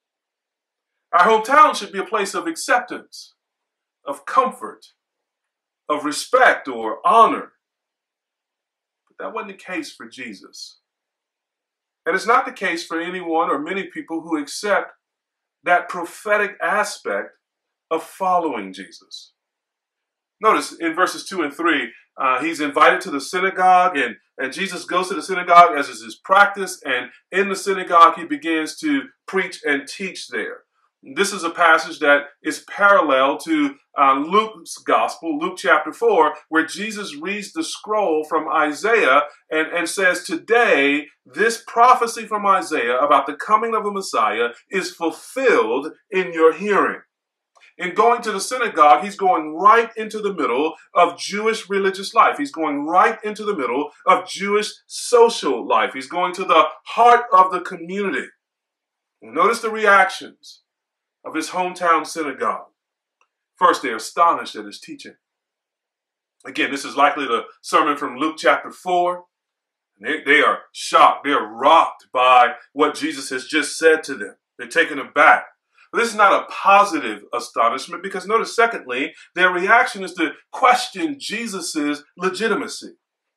Our hometown should be a place of acceptance, of comfort, of respect or honor. But that wasn't the case for Jesus. And it's not the case for anyone or many people who accept that prophetic aspect of following Jesus. Notice in verses two and three, uh, he's invited to the synagogue, and, and Jesus goes to the synagogue as is his practice, and in the synagogue he begins to preach and teach there. This is a passage that is parallel to uh, Luke's gospel, Luke chapter four, where Jesus reads the scroll from Isaiah and, and says, today, this prophecy from Isaiah about the coming of a Messiah is fulfilled in your hearing. In going to the synagogue, he's going right into the middle of Jewish religious life. He's going right into the middle of Jewish social life. He's going to the heart of the community. Notice the reactions of his hometown synagogue. First, they're astonished at his teaching. Again, this is likely the sermon from Luke chapter four. They, they are shocked. They're rocked by what Jesus has just said to them. They're taken aback. But this is not a positive astonishment because notice, secondly, their reaction is to question Jesus' legitimacy.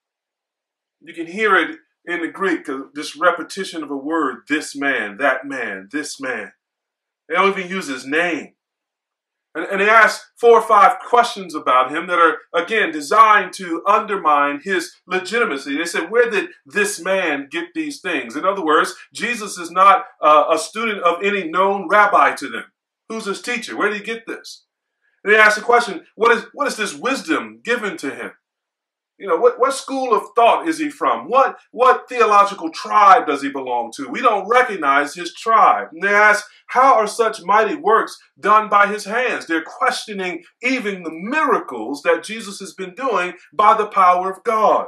You can hear it in the Greek, this repetition of a word, this man, that man, this man. They don't even use his name. And, and they ask four or five questions about him that are, again, designed to undermine his legitimacy. They said, where did this man get these things? In other words, Jesus is not uh, a student of any known rabbi to them. Who's his teacher? Where did he get this? And they ask the question, what is, what is this wisdom given to him? You know, what, what school of thought is he from? What, what theological tribe does he belong to? We don't recognize his tribe. And they ask, how are such mighty works done by his hands? They're questioning even the miracles that Jesus has been doing by the power of God.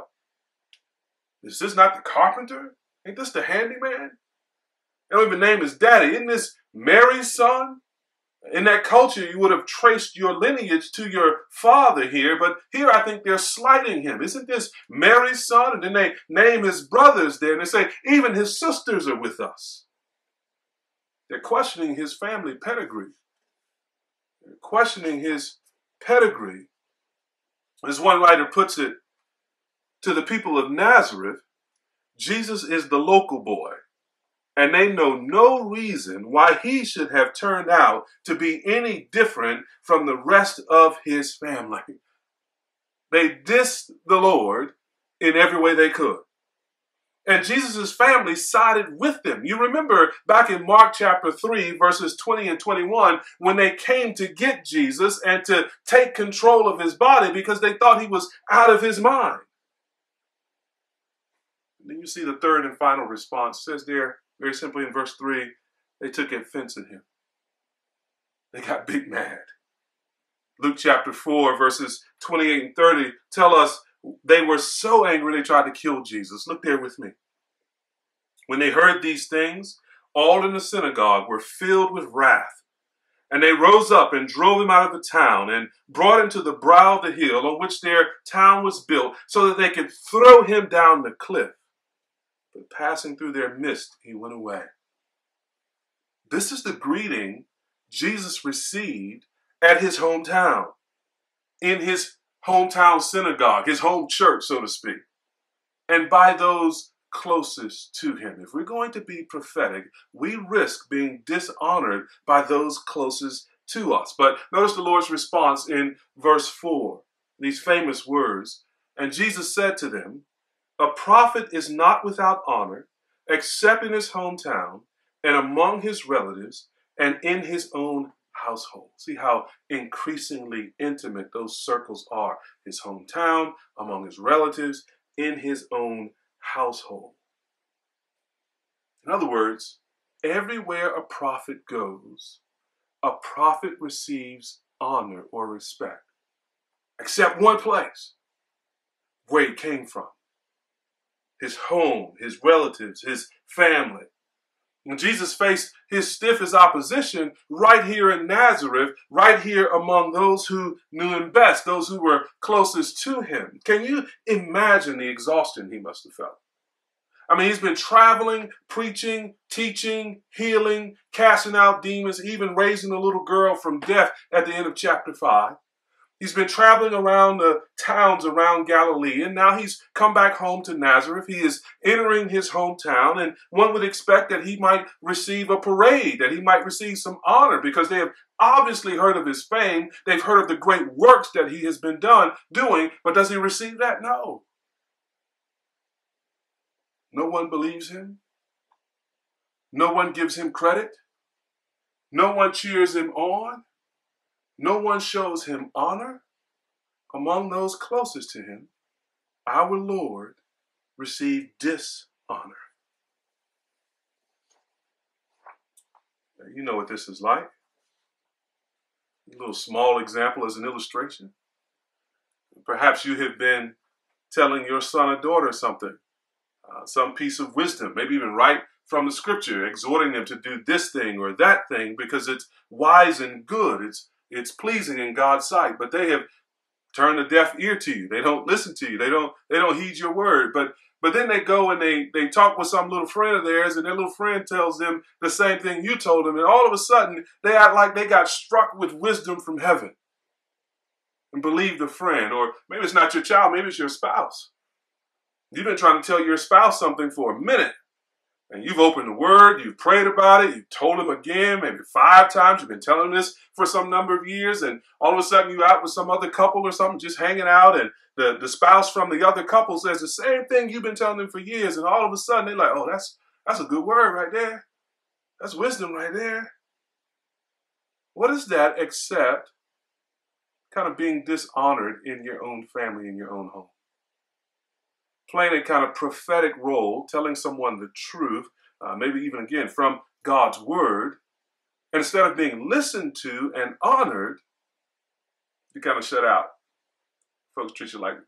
Is this not the carpenter? Ain't this the handyman? They don't even name his daddy. Isn't this Mary's son? In that culture, you would have traced your lineage to your father here, but here I think they're slighting him. Isn't this Mary's son? And then they name his brothers there, and they say, even his sisters are with us. They're questioning his family pedigree. They're questioning his pedigree. As one writer puts it, to the people of Nazareth, Jesus is the local boy. And they know no reason why he should have turned out to be any different from the rest of his family. They dissed the Lord in every way they could. And Jesus' family sided with them. You remember back in Mark chapter three, verses twenty and twenty-one, when they came to get Jesus and to take control of his body because they thought he was out of his mind. And then you see the third and final response. It says there, very simply in verse three, they took offense at him. They got big mad. Luke chapter four, verses twenty-eight and thirty tell us they were so angry they tried to kill Jesus. Look there with me. When they heard these things, all in the synagogue were filled with wrath. And they rose up and drove him out of the town and brought him to the brow of the hill on which their town was built so that they could throw him down the cliff. But passing through their midst, he went away. This is the greeting Jesus received at his hometown, in his hometown synagogue, his home church, so to speak, and by those closest to him. If we're going to be prophetic, we risk being dishonored by those closest to us. But notice the Lord's response in verse four, these famous words, and Jesus said to them, a prophet is not without honor, except in his hometown and among his relatives and in his own household. See how increasingly intimate those circles are. His hometown, among his relatives, in his own household. In other words, everywhere a prophet goes, a prophet receives honor or respect, except one place, where he came from. His home, his relatives, his family. When Jesus faced his stiffest opposition right here in Nazareth, right here among those who knew him best, those who were closest to him. Can you imagine the exhaustion he must have felt? I mean, he's been traveling, preaching, teaching, healing, casting out demons, even raising a little girl from death at the end of chapter five. He's been traveling around the towns around Galilee, and now he's come back home to Nazareth. He is entering his hometown, and one would expect that he might receive a parade, that he might receive some honor, because they have obviously heard of his fame. They've heard of the great works that he has been done doing, but does he receive that? No. No one believes him. No one gives him credit. No one cheers him on. No one shows him honor. Among those closest to him, our Lord received dishonor. Now, you know what this is like. A little small example as an illustration. Perhaps you have been telling your son or daughter something, uh, some piece of wisdom, maybe even right from the scripture, exhorting them to do this thing or that thing because it's wise and good. It's It's pleasing in God's sight, but they have turned a deaf ear to you. They don't listen to you. They don't, they don't heed your word. But but then they go and they, they talk with some little friend of theirs, and their little friend tells them the same thing you told them. And all of a sudden, they act like they got struck with wisdom from heaven and believe the friend. Or maybe it's not your child. Maybe it's your spouse. You've been trying to tell your spouse something for a minute. And you've opened the word, you've prayed about it, you've told him again, maybe five times, you've been telling him this for some number of years, and all of a sudden you're out with some other couple or something, just hanging out, and the, the spouse from the other couple says the same thing you've been telling them for years, and all of a sudden they're like, oh, that's, that's a good word right there. That's wisdom right there. What is that except kind of being dishonored in your own family, in your own home? Playing a kind of prophetic role, telling someone the truth, uh, maybe even again from God's word, and instead of being listened to and honored, you kind of shut out. Folks treat you like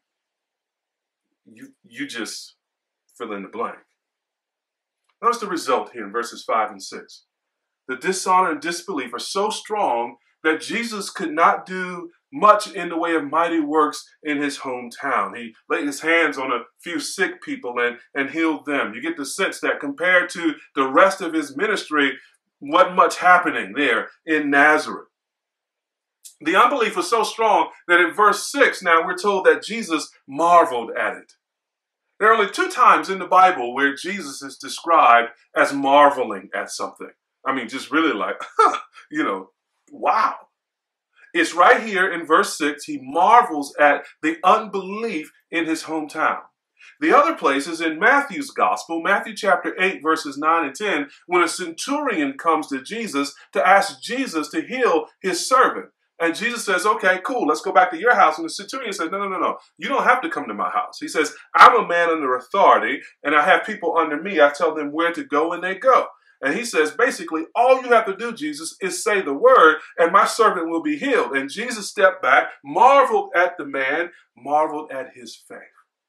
you, you just fill in the blank. Notice the result here in verses five and six. The dishonor and disbelief are so strong that Jesus could not do much in the way of mighty works in his hometown. He laid his hands on a few sick people and, and healed them. You get the sense that compared to the rest of his ministry, wasn't much happening there in Nazareth. The unbelief was so strong that in verse six, now we're told that Jesus marveled at it. There are only two times in the Bible where Jesus is described as marveling at something. I mean, just really like, huh, you know, wow. It's right here in verse six. He marvels at the unbelief in his hometown. The other place is in Matthew's gospel, Matthew chapter eight, verses nine and ten, when a centurion comes to Jesus to ask Jesus to heal his servant. And Jesus says, okay, cool, let's go back to your house. And the centurion says, no, no, no, no, you don't have to come to my house. He says, I'm a man under authority, and I have people under me. I tell them where to go, and they go. And he says, basically, all you have to do, Jesus, is say the word, and my servant will be healed. And Jesus stepped back, marveled at the man, marveled at his faith.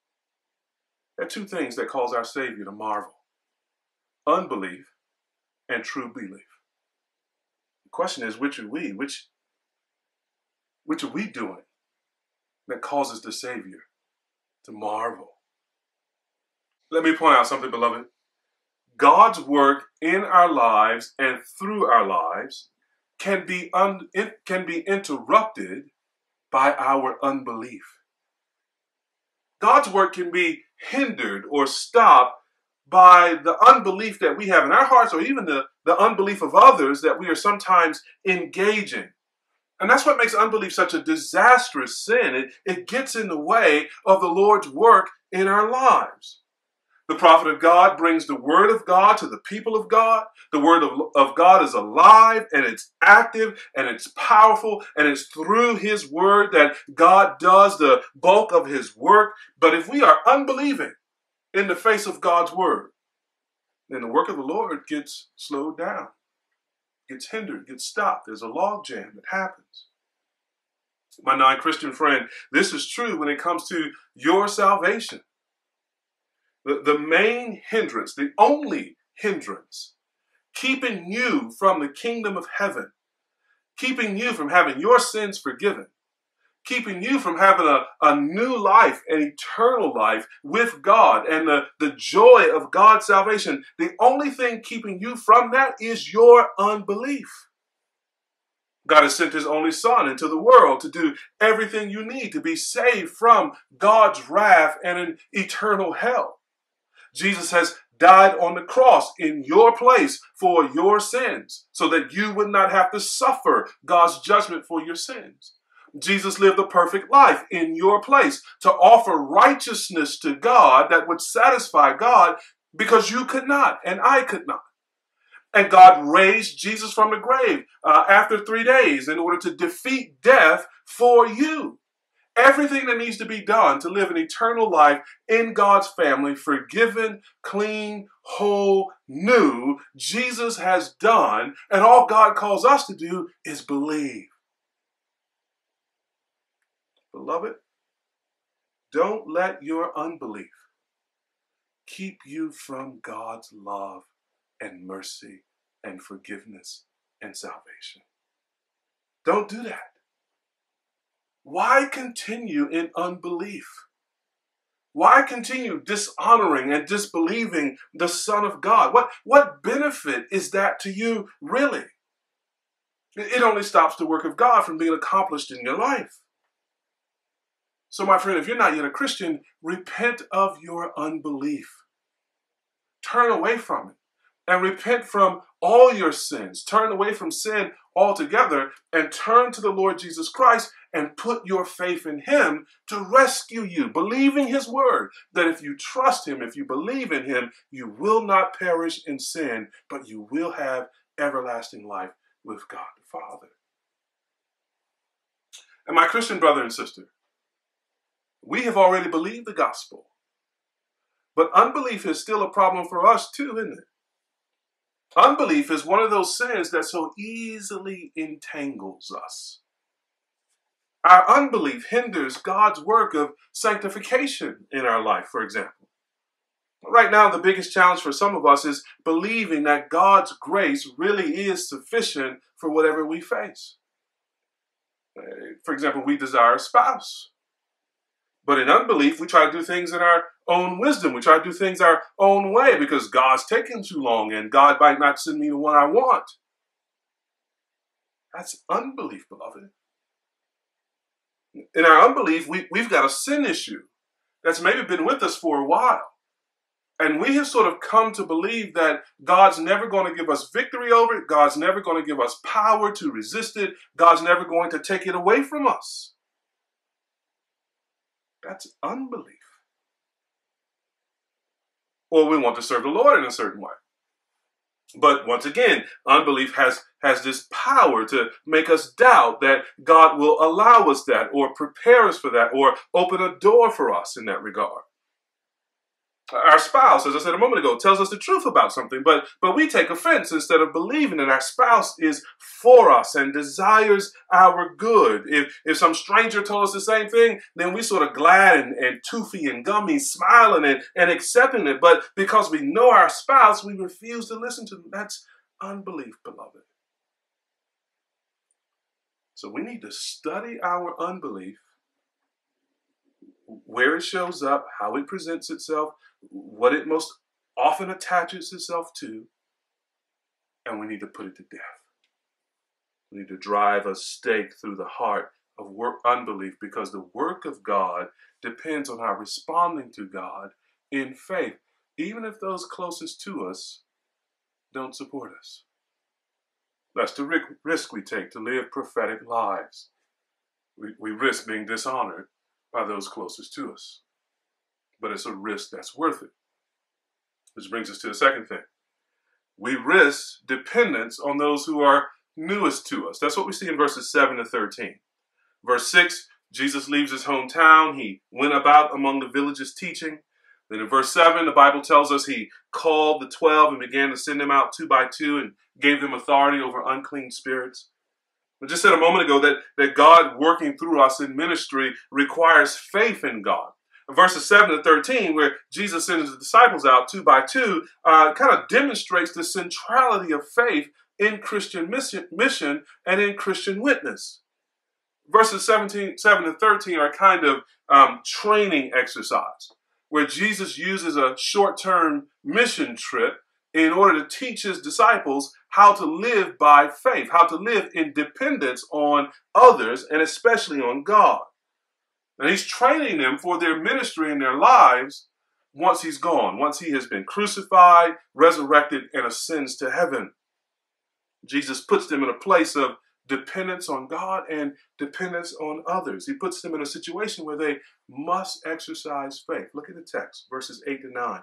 There are two things that cause our Savior to marvel: unbelief and true belief. The question is, which are we? Which, which are we doing that causes the Savior to marvel? Let me point out something, beloved. God's work in our lives and through our lives can be, un, it can be interrupted by our unbelief. God's work can be hindered or stopped by the unbelief that we have in our hearts, or even the, the unbelief of others that we are sometimes engaging. And that's what makes unbelief such a disastrous sin. It, it gets in the way of the Lord's work in our lives. The prophet of God brings the word of God to the people of God. The word of, of God is alive, and it's active, and it's powerful, and it's through his word that God does the bulk of his work. But if we are unbelieving in the face of God's word, then the work of the Lord gets slowed down, gets hindered, gets stopped. There's a log jam that happens. My non-Christian friend, this is true when it comes to your salvation. The, the main hindrance, the only hindrance, keeping you from the kingdom of heaven, keeping you from having your sins forgiven, keeping you from having a, a new life, an eternal life with God and the, the joy of God's salvation, the only thing keeping you from that is your unbelief. God has sent his only son into the world to do everything you need to be saved from God's wrath and an eternal hell. Jesus has died on the cross in your place for your sins so that you would not have to suffer God's judgment for your sins. Jesus lived a perfect life in your place to offer righteousness to God that would satisfy God because you could not and I could not. And God raised Jesus from the grave uh, after three days in order to defeat death for you. Everything that needs to be done to live an eternal life in God's family, forgiven, clean, whole, new, Jesus has done. And all God calls us to do is believe. Beloved, don't let your unbelief keep you from God's love and mercy and forgiveness and salvation. Don't do that. Why continue in unbelief? Why continue dishonoring and disbelieving the Son of God? What, what benefit is that to you, really? It only stops the work of God from being accomplished in your life. So, my friend, if you're not yet a Christian, repent of your unbelief. Turn away from it. And repent from all your sins. Turn away from sin altogether and turn to the Lord Jesus Christ and put your faith in him to rescue you, believing his word, that if you trust him, if you believe in him, you will not perish in sin, but you will have everlasting life with God the Father. And my Christian brother and sister, we have already believed the gospel, but unbelief is still a problem for us too, isn't it? Unbelief is one of those sins that so easily entangles us. Our unbelief hinders God's work of sanctification in our life, for example. Right now, the biggest challenge for some of us is believing that God's grace really is sufficient for whatever we face. For example, we desire a spouse. But in unbelief, we try to do things in our own wisdom. We try to do things our own way because God's taking too long and God might not send me the one I want. That's unbelief, beloved. In our unbelief, we, we've got a sin issue that's maybe been with us for a while. And we have sort of come to believe that God's never going to give us victory over it. God's never going to give us power to resist it. God's never going to take it away from us. That's unbelief. Or we want to serve the Lord in a certain way. But once again, unbelief has, has this power to make us doubt that God will allow us that or prepare us for that or open a door for us in that regard. Our spouse, as I said a moment ago, tells us the truth about something, but, but we take offense instead of believing that our spouse is for us and desires our good. If, if some stranger told us the same thing, then we sort of glad and, and toothy and gummy, smiling and, and accepting it. But because we know our spouse, we refuse to listen to them. That's unbelief, beloved. So we need to study our unbelief, where it shows up, how it presents itself, what it most often attaches itself to, and we need to put it to death. We need to drive a stake through the heart of work unbelief because the work of God depends on our responding to God in faith, even if those closest to us don't support us. That's the risk we take to live prophetic lives. We, we risk being dishonored by those closest to us. But it's a risk that's worth it. Which brings us to the second thing. We risk dependence on those who are newest to us. That's what we see in verses seven to thirteen. Verse six, Jesus leaves his hometown. He went about among the villages teaching. Then in verse seven, the Bible tells us he called the twelve and began to send them out two by two and gave them authority over unclean spirits. I just said a moment ago that, that God working through us in ministry requires faith in God. Verses seven to thirteen, where Jesus sends his disciples out two by two, uh, kind of demonstrates the centrality of faith in Christian mission, mission and in Christian witness. Verses seventeen, seven to thirteen are kind of um, training exercise, where Jesus uses a short-term mission trip in order to teach his disciples how to live by faith, how to live in dependence on others and especially on God. And he's training them for their ministry and their lives once he's gone, once he has been crucified, resurrected, and ascends to heaven. Jesus puts them in a place of dependence on God and dependence on others. He puts them in a situation where they must exercise faith. Look at the text, verses eight to nine.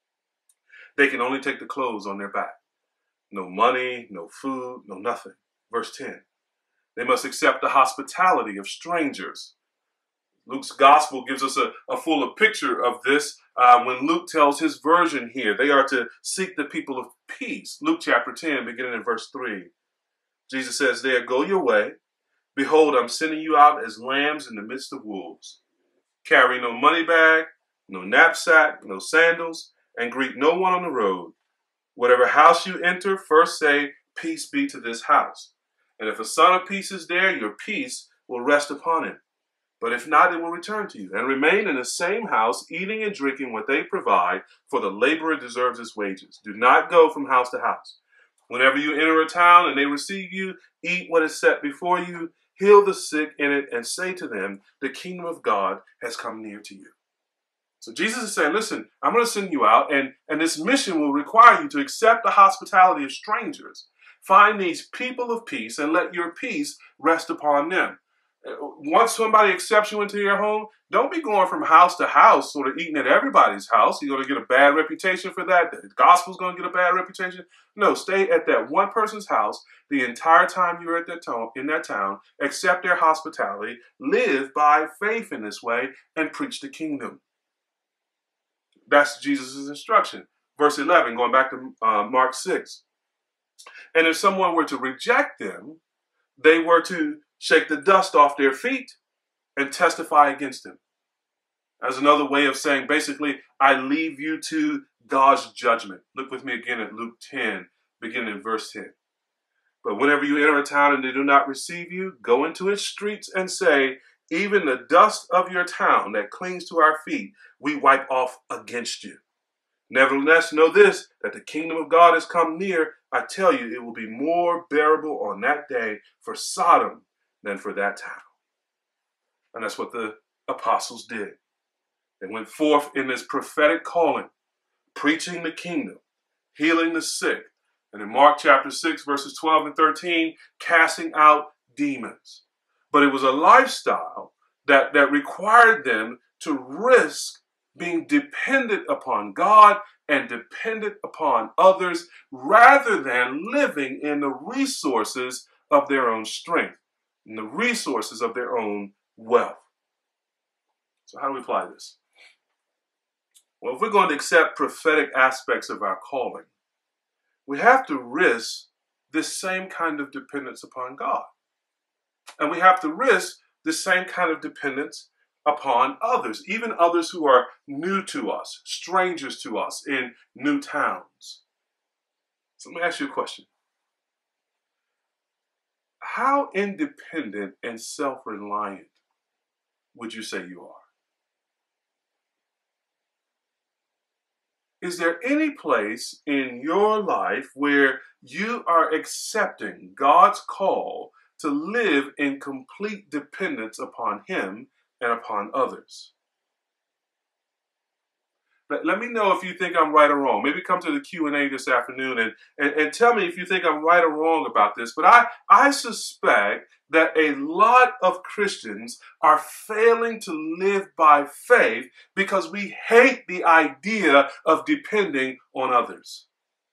They can only take the clothes on their back. No money, no food, no nothing. Verse ten. They must accept the hospitality of strangers. Luke's gospel gives us a, a fuller picture of this uh, when Luke tells his version here. They are to seek the people of peace. Luke chapter ten, beginning in verse three. Jesus says there, go your way. Behold, I'm sending you out as lambs in the midst of wolves. Carry no money bag, no knapsack, no sandals, and greet no one on the road. Whatever house you enter, first say, peace be to this house. And if a son of peace is there, your peace will rest upon him. But if not, it will return to you. And remain in the same house, eating and drinking what they provide, for the laborer deserves his wages. Do not go from house to house. Whenever you enter a town and they receive you, eat what is set before you, heal the sick in it, and say to them, the kingdom of God has come near to you. So Jesus is saying, listen, I'm going to send you out, and, and this mission will require you to accept the hospitality of strangers. Find these people of peace and let your peace rest upon them. Once somebody accepts you into your home, don't be going from house to house, sort of eating at everybody's house. You're going to get a bad reputation for that. The gospel's going to get a bad reputation. No, stay at that one person's house the entire time you're at that town, in that town. Accept their hospitality, live by faith in this way, and preach the kingdom. That's Jesus' instruction. Verse eleven, going back to uh, Mark six. And if someone were to reject them, they were to shake the dust off their feet and testify against them. That's another way of saying, basically, I leave you to God's judgment. Look with me again at Luke ten, beginning in verse ten. But whenever you enter a town and they do not receive you, go into its streets and say, even the dust of your town that clings to our feet, we wipe off against you. Nevertheless, know this, that the kingdom of God has come near. I tell you, it will be more bearable on that day for Sodom than for that town. And that's what the apostles did. They went forth in this prophetic calling, preaching the kingdom, healing the sick, and in Mark chapter six, verses twelve and thirteen, casting out demons. But it was a lifestyle that, that required them to risk being dependent upon God and dependent upon others rather than living in the resources of their own strength, in the resources of their own wealth. So how do we apply this? Well, if we're going to accept prophetic aspects of our calling, we have to risk this same kind of dependence upon God. And we have to risk the same kind of dependence upon others, even others who are new to us, strangers to us in new towns. So let me ask you a question. How independent and self-reliant would you say you are? Is there any place in your life where you are accepting God's call to live in complete dependence upon Him and upon others? Let, let me know if you think I'm right or wrong. Maybe come to the Q and A this afternoon and, and, and tell me if you think I'm right or wrong about this. But I, I suspect that a lot of Christians are failing to live by faith because we hate the idea of depending on others.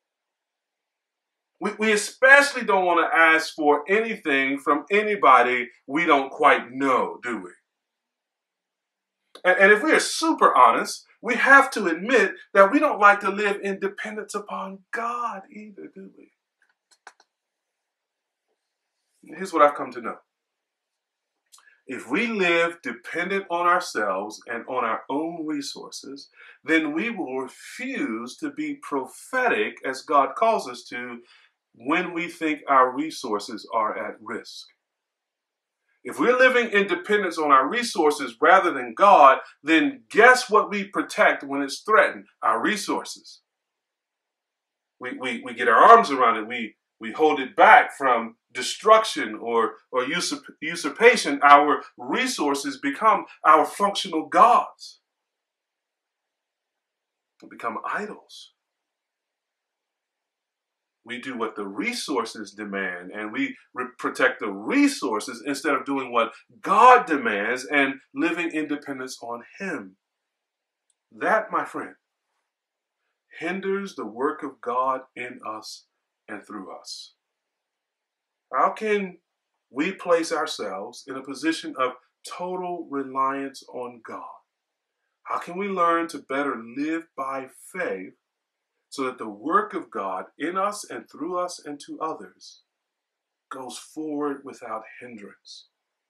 We, we especially don't want to ask for anything from anybody we don't quite know, do we? And, and if we are super honest, we have to admit that we don't like to live in dependence upon God either, do we? Here's what I've come to know. If we live dependent on ourselves and on our own resources, then we will refuse to be prophetic as God calls us to when we think our resources are at risk. If we're living in dependence on our resources rather than God, then guess what we protect when it's threatened? Our resources. We, we, we get our arms around it. We, we hold it back from destruction or, or usurp, usurpation. Our resources become our functional gods. They become idols. We do what the resources demand, and we protect the resources instead of doing what God demands and living in dependence on Him. That, my friend, hinders the work of God in us and through us. How can we place ourselves in a position of total reliance on God? How can we learn to better live by faith so that the work of God in us and through us and to others goes forward without hindrance?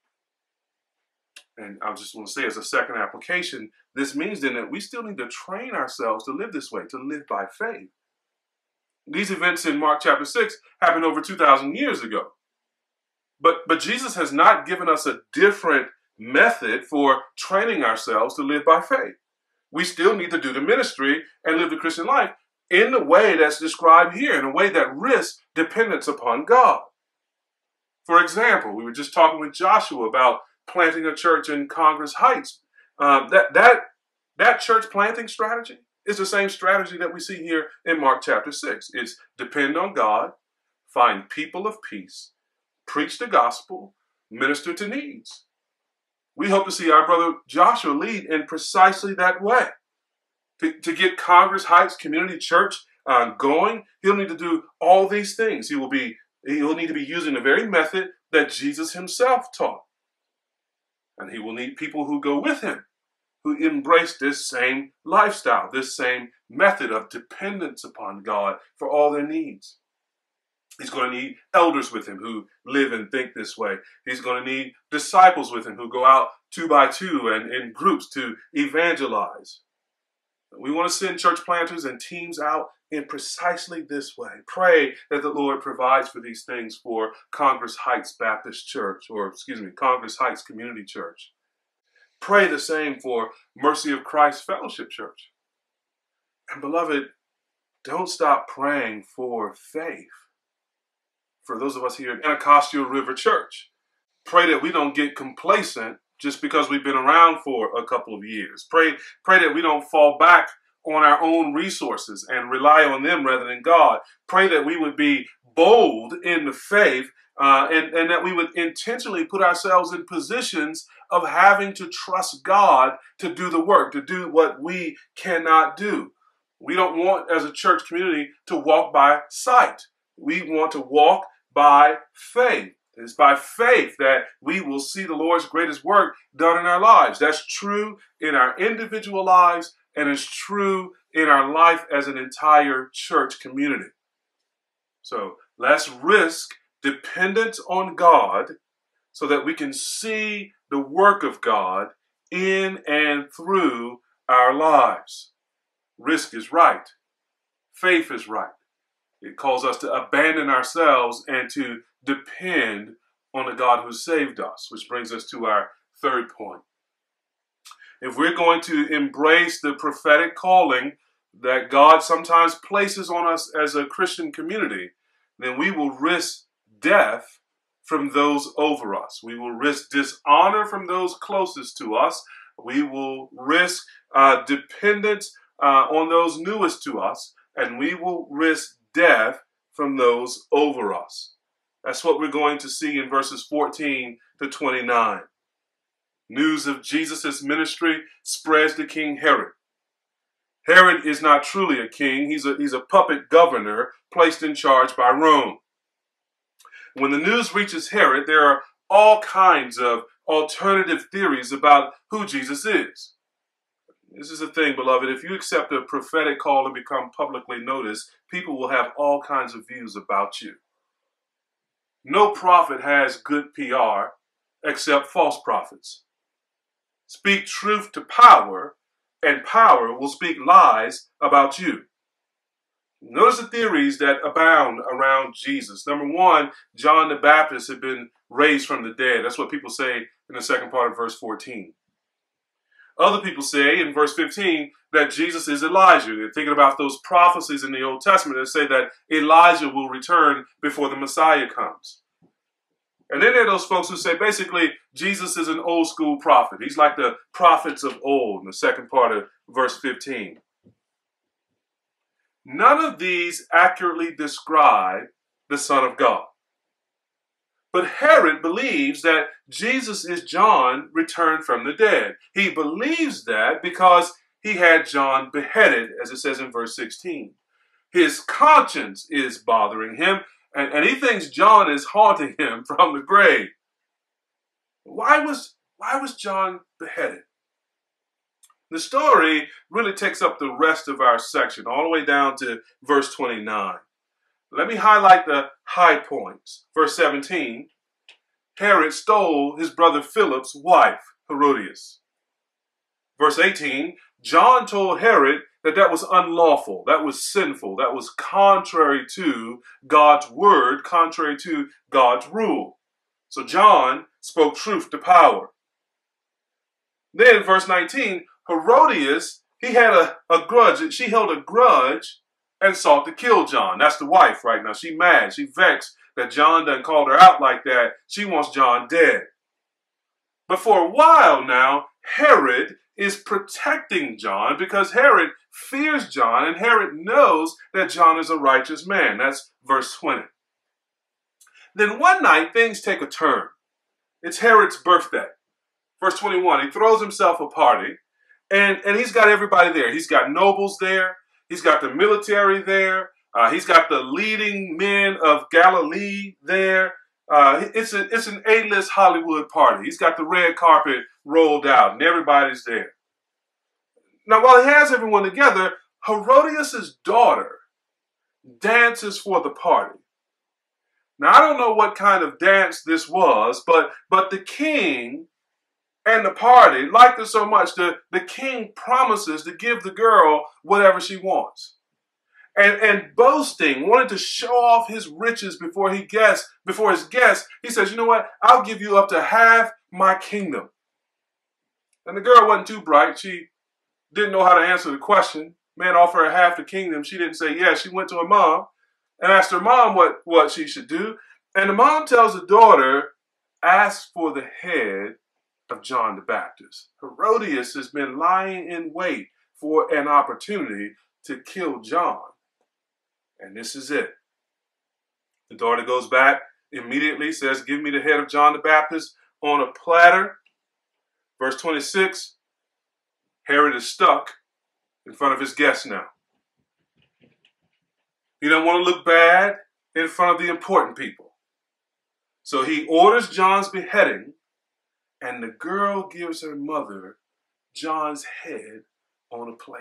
And I just want to say, as a second application, this means then that we still need to train ourselves to live this way, to live by faith. These events in Mark chapter six happened over two thousand years ago. But, but Jesus has not given us a different method for training ourselves to live by faith. We still need to do the ministry and live the Christian life in the way that's described here, in a way that risks dependence upon God. For example, we were just talking with Joshua about planting a church in Congress Heights. Um, that, that, that church planting strategy is the same strategy that we see here in Mark chapter six. It's depend on God, find people of peace, preach the gospel, minister to needs. We hope to see our brother Joshua lead in precisely that way. To, to get Congress Heights Community Church uh, going, he'll need to do all these things. He will be, he'll need to be using the very method that Jesus himself taught. And he will need people who go with him, who embrace this same lifestyle, this same method of dependence upon God for all their needs. He's going to need elders with him who live and think this way. He's going to need disciples with him who go out two by two and in groups to evangelize. We want to send church planters and teams out in precisely this way. Pray that the Lord provides for these things for Congress Heights Baptist Church, or excuse me, Congress Heights Community Church. Pray the same for Mercy of Christ Fellowship Church. And beloved, don't stop praying for faith. For those of us here at Anacostia River Church, pray that we don't get complacent just because we've been around for a couple of years. Pray, pray that we don't fall back on our own resources and rely on them rather than God. Pray that we would be bold in the faith uh, and, and that we would intentionally put ourselves in positions of having to trust God to do the work, to do what we cannot do. We don't want, as a church community, to walk by sight. We want to walk by faith. It's by faith that we will see the Lord's greatest work done in our lives. That's true in our individual lives, and it's true in our life as an entire church community. So let's risk dependence on God so that we can see the work of God in and through our lives. Risk is right. Faith is right. It calls us to abandon ourselves and to depend on the God who saved us, which brings us to our third point. If we're going to embrace the prophetic calling that God sometimes places on us as a Christian community, then we will risk death from those over us. We will risk dishonor from those closest to us. We will risk uh, dependence uh, on those newest to us, and we will risk death from those over us. That's what we're going to see in verses fourteen to twenty-nine. News of Jesus' ministry spreads to King Herod. Herod is not truly a king. He's a, he's a puppet governor placed in charge by Rome. When the news reaches Herod, there are all kinds of alternative theories about who Jesus is. This is the thing, beloved. If you accept a prophetic call and become publicly noticed, people will have all kinds of views about you. No prophet has good P R except false prophets. Speak truth to power, and power will speak lies about you. Notice the theories that abound around Jesus. Number one, John the Baptist had been raised from the dead. That's what people say in the second part of verse fourteen. Other people say in verse fifteen that Jesus is Elijah. They're thinking about those prophecies in the Old Testament that say that Elijah will return before the Messiah comes. And then there are those folks who say basically Jesus is an old school prophet. He's like the prophets of old in the second part of verse fifteen. None of these accurately describe the Son of God. But Herod believes that Jesus is John returned from the dead. He believes that because he had John beheaded, as it says in verse sixteen. His conscience is bothering him, and, and he thinks John is haunting him from the grave. Why was, why was John beheaded? The story really takes up the rest of our section, all the way down to verse twenty-nine. Let me highlight the high points. Verse seventeen, Herod stole his brother Philip's wife, Herodias. Verse eighteen, John told Herod that that was unlawful, that was sinful, that was contrary to God's word, contrary to God's rule. So John spoke truth to power. Then verse nineteen, Herodias, he had a, a grudge. She held a grudge and sought to kill John. That's the wife right now. She mad. She vexed that John done called her out like that. She wants John dead. But for a while now, Herod is protecting John because Herod fears John and Herod knows that John is a righteous man. That's verse twenty. Then one night, things take a turn. It's Herod's birthday. Verse twenty-one, he throws himself a party. And, and he's got everybody there. He's got nobles there. He's got the military there. Uh, he's got the leading men of Galilee there. Uh, it's, a, it's an A-list Hollywood party. He's got the red carpet rolled out, and everybody's there. Now, while he has everyone together, Herodias' daughter dances for the party. Now, I don't know what kind of dance this was, but, but the king and the party liked her so much that the king promises to give the girl whatever she wants. And, and boasting, wanted to show off his riches before he guests, before his guests, he says, you know what, I'll give you up to half my kingdom. And the girl wasn't too bright. She didn't know how to answer the question. Man offered her half the kingdom. She didn't say yes. She went to her mom and asked her mom what, what she should do. And the mom tells the daughter, ask for the head of John the Baptist. Herodias has been lying in wait for an opportunity to kill John. And this is it. The daughter goes back immediately, says, give me the head of John the Baptist on a platter. Verse twenty-six, Herod is stuck in front of his guests now. He don't want to look bad in front of the important people. So he orders John's beheading, and the girl gives her mother John's head on a plate.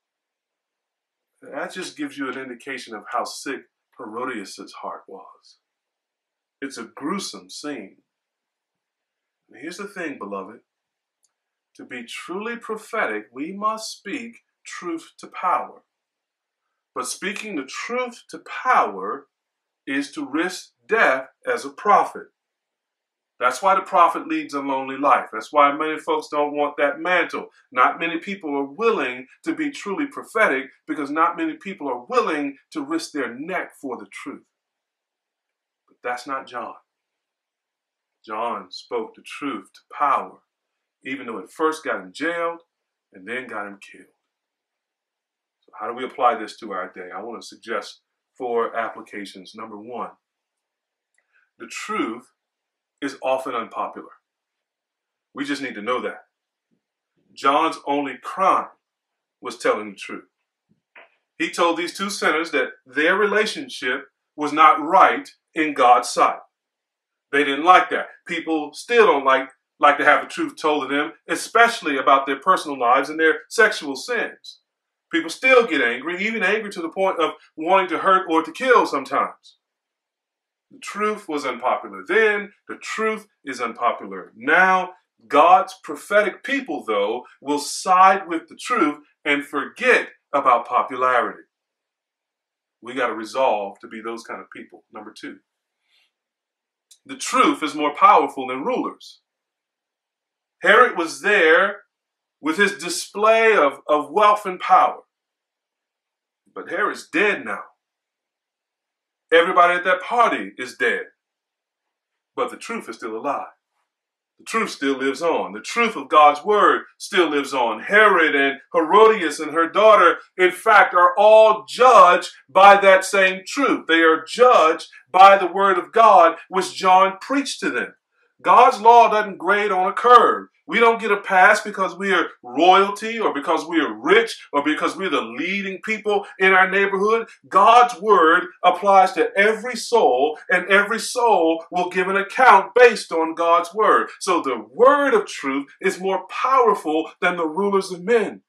That just gives you an indication of how sick Herodias' heart was. It's a gruesome scene. And here's the thing, beloved. To be truly prophetic, we must speak truth to power. But speaking the truth to power is to risk death as a prophet. That's why the prophet leads a lonely life. That's why many folks don't want that mantle. Not many people are willing to be truly prophetic because not many people are willing to risk their neck for the truth. But that's not John. John spoke the truth to power, even though it first got him jailed and then got him killed. So how do we apply this to our day? I want to suggest four applications. Number one, the truth is often unpopular. We just need to know that. John's only crime was telling the truth. He told these two sinners that their relationship was not right in God's sight. They didn't like that. People still don't like, like to have the truth told to them, especially about their personal lives and their sexual sins. People still get angry, even angry to the point of wanting to hurt or to kill sometimes. The truth was unpopular then. The truth is unpopular now. God's prophetic people, though, will side with the truth and forget about popularity. We got to resolve to be those kind of people. Number two, the truth is more powerful than rulers. Herod was there with his display of, of wealth and power. But Herod's dead now. Everybody at that party is dead. But the truth is still alive. The truth still lives on. The truth of God's word still lives on. Herod and Herodias and her daughter, in fact, are all judged by that same truth. They are judged by the word of God, which John preached to them. God's law doesn't grade on a curve. We don't get a pass because we are royalty or because we are rich or because we're the leading people in our neighborhood. God's word applies to every soul, and every soul will give an account based on God's word. So the word of truth is more powerful than the rulers of men.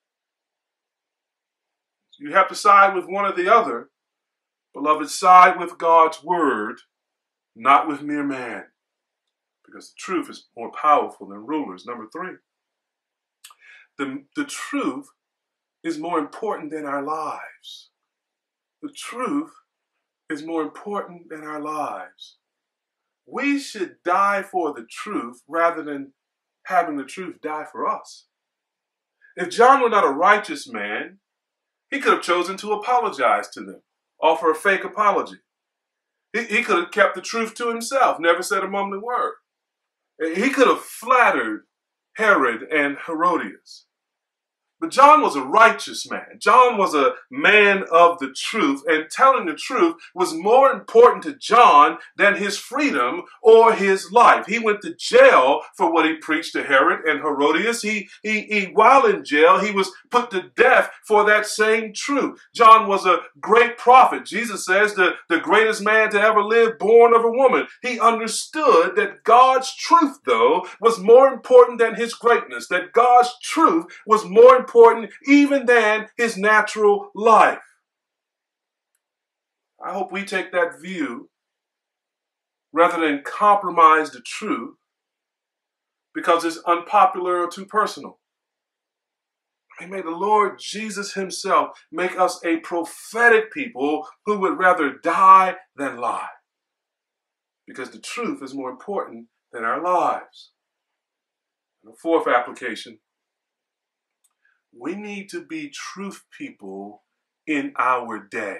You have to side with one or the other. Beloved, side with God's word, not with mere man. Because the truth is more powerful than rulers. Number three, the, the truth is more important than our lives. The truth is more important than our lives. We should die for the truth rather than having the truth die for us. If John were not a righteous man, he could have chosen to apologize to them, offer a fake apology. He, he could have kept the truth to himself, never said a mumbling word. He could have flattered Herod and Herodias. But John was a righteous man. John was a man of the truth, and telling the truth was more important to John than his freedom or his life. He went to jail for what he preached to Herod and Herodias. He, he, he, while in jail, he was put to death for that same truth. John was a great prophet. Jesus says the, the greatest man to ever live, born of a woman. He understood that God's truth, though, was more important than his greatness, that God's truth was more important important even than his natural life. I hope we take that view rather than compromise the truth because it's unpopular or too personal. And may the Lord Jesus himself make us a prophetic people who would rather die than lie, because the truth is more important than our lives. And the fourth application, we need to be truth people in our day.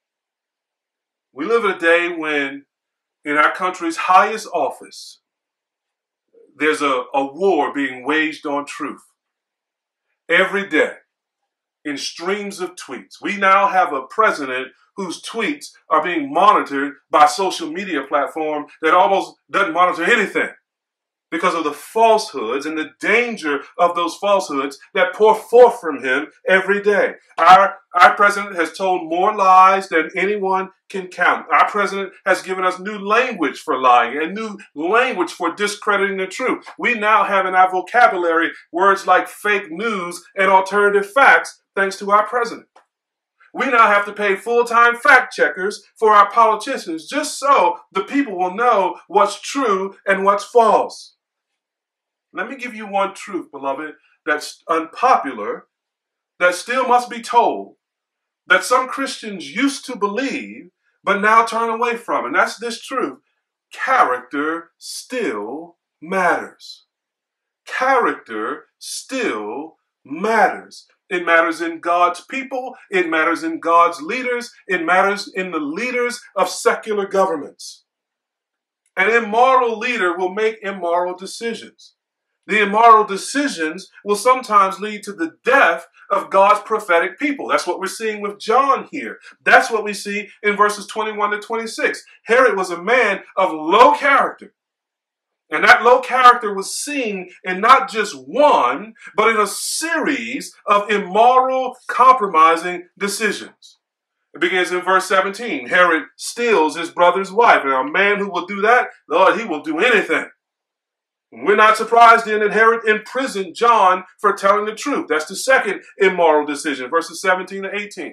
We live in a day when in our country's highest office, there's a, a war being waged on truth. Every day, in streams of tweets. We now have a president whose tweets are being monitored by a social media platform that almost doesn't monitor anything, because of the falsehoods and the danger of those falsehoods that pour forth from him every day. Our, our president has told more lies than anyone can count. Our president has given us new language for lying and new language for discrediting the truth. We now have in our vocabulary words like fake news and alternative facts thanks to our president. We now have to pay full-time fact checkers for our politicians just so the people will know what's true and what's false. Let me give you one truth, beloved, that's unpopular, that still must be told, that some Christians used to believe, but now turn away from. And that's this truth. Character still matters. Character still matters. It matters in God's people. It matters in God's leaders. It matters in the leaders of secular governments. An immoral leader will make immoral decisions. The immoral decisions will sometimes lead to the death of God's prophetic people. That's what we're seeing with John here. That's what we see in verses twenty-one to twenty-six. Herod was a man of low character. And that low character was seen in not just one, but in a series of immoral, compromising decisions. It begins in verse seventeen. Herod steals his brother's wife. And a man who will do that, Lord, he will do anything. We're not surprised then that Herod imprisoned John for telling the truth. That's the second immoral decision, verses seventeen to eighteen.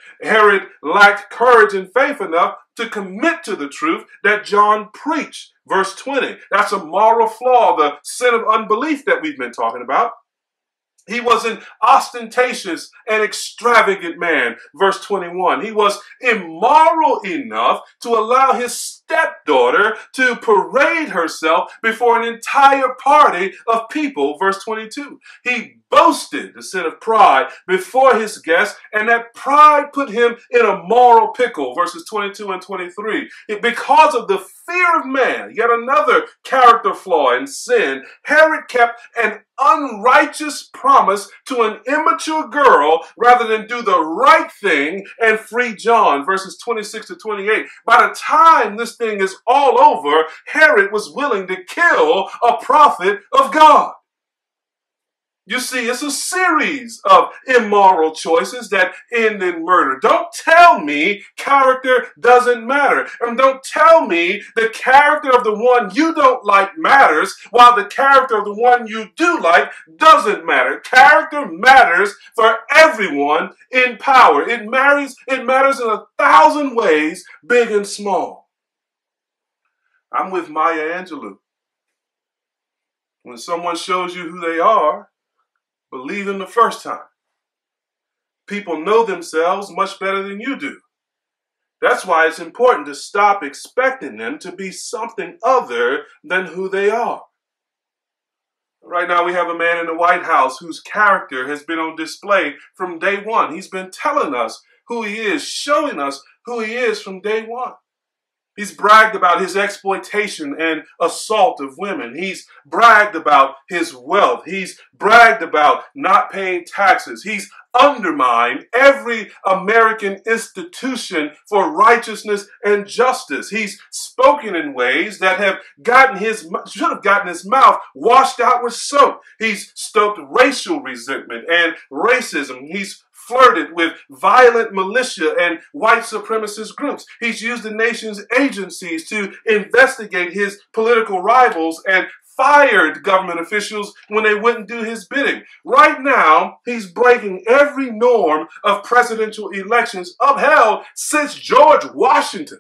Herod lacked courage and faith enough to commit to the truth that John preached. Verse twenty. That's a moral flaw, the sin of unbelief that we've been talking about. He was an ostentatious and extravagant man. Verse twenty-one. He was immoral enough to allow his stepdaughter to parade herself before an entire party of people. Verse twenty-two. He boasted, the sin of pride, before his guests, and that pride put him in a moral pickle. Verses twenty-two and twenty-three. It, because of the fear of man, yet another character flaw in sin, Herod kept an unrighteous promise to an immature girl rather than do the right thing and free John. Verses twenty-six to twenty-eight. By the time this thing is all over, Herod was willing to kill a prophet of God. You see, it's a series of immoral choices that end in murder. Don't tell me character doesn't matter. And don't tell me the character of the one you don't like matters, while the character of the one you do like doesn't matter. Character matters for everyone in power. It matters, it matters in a thousand ways, big and small. I'm with Maya Angelou. When someone shows you who they are, believe them the first time. People know themselves much better than you do. That's why it's important to stop expecting them to be something other than who they are. Right now we have a man in the White House whose character has been on display from day one. He's been telling us who he is, showing us who he is from day one. He's bragged about his exploitation and assault of women. He's bragged about his wealth. He's bragged about not paying taxes. He's undermined every American institution for righteousness and justice. He's spoken in ways that have gotten his, should have gotten his mouth washed out with soap. He's stoked racial resentment and racism. He's flirted with violent militia and white supremacist groups. He's used the nation's agencies to investigate his political rivals and fired government officials when they wouldn't do his bidding. Right now, he's breaking every norm of presidential elections upheld since George Washington.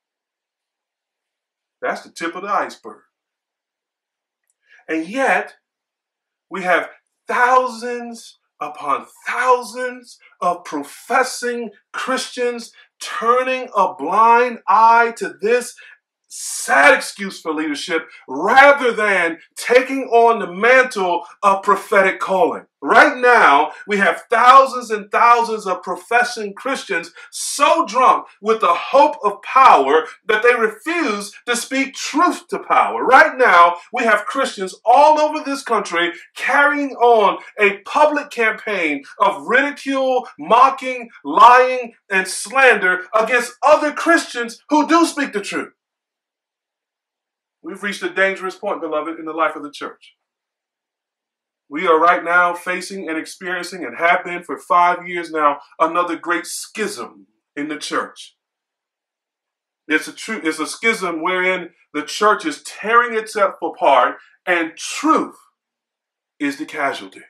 That's the tip of the iceberg. And yet, we have thousands upon thousands of professing Christians turning a blind eye to this sad excuse for leadership rather than taking on the mantle of prophetic calling. Right now, we have thousands and thousands of professing Christians so drunk with the hope of power that they refuse to speak truth to power. Right now, we have Christians all over this country carrying on a public campaign of ridicule, mocking, lying, and slander against other Christians who do speak the truth. We've reached a dangerous point, beloved, in the life of the church. We are right now facing and experiencing, and have been for five years now, another great schism in the church. It's a, tr- it's a schism wherein the church is tearing itself apart and truth is the casualty.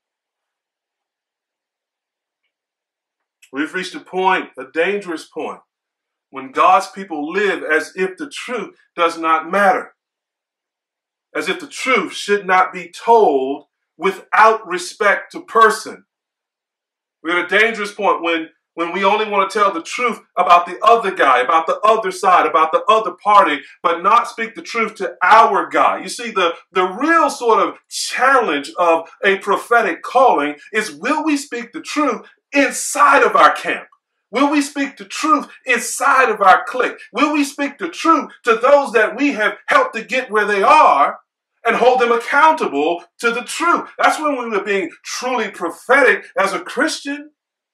We've reached a point, a dangerous point, when God's people live as if the truth does not matter, as if the truth should not be told without respect to person. We're at a dangerous point when, when we only want to tell the truth about the other guy, about the other side, about the other party, but not speak the truth to our guy. You see, the, the real sort of challenge of a prophetic calling is, will we speak the truth inside of our camp? Will we speak the truth inside of our clique? Will we speak the truth to those that we have helped to get where they are and hold them accountable to the truth? That's when we were being truly prophetic as a Christian.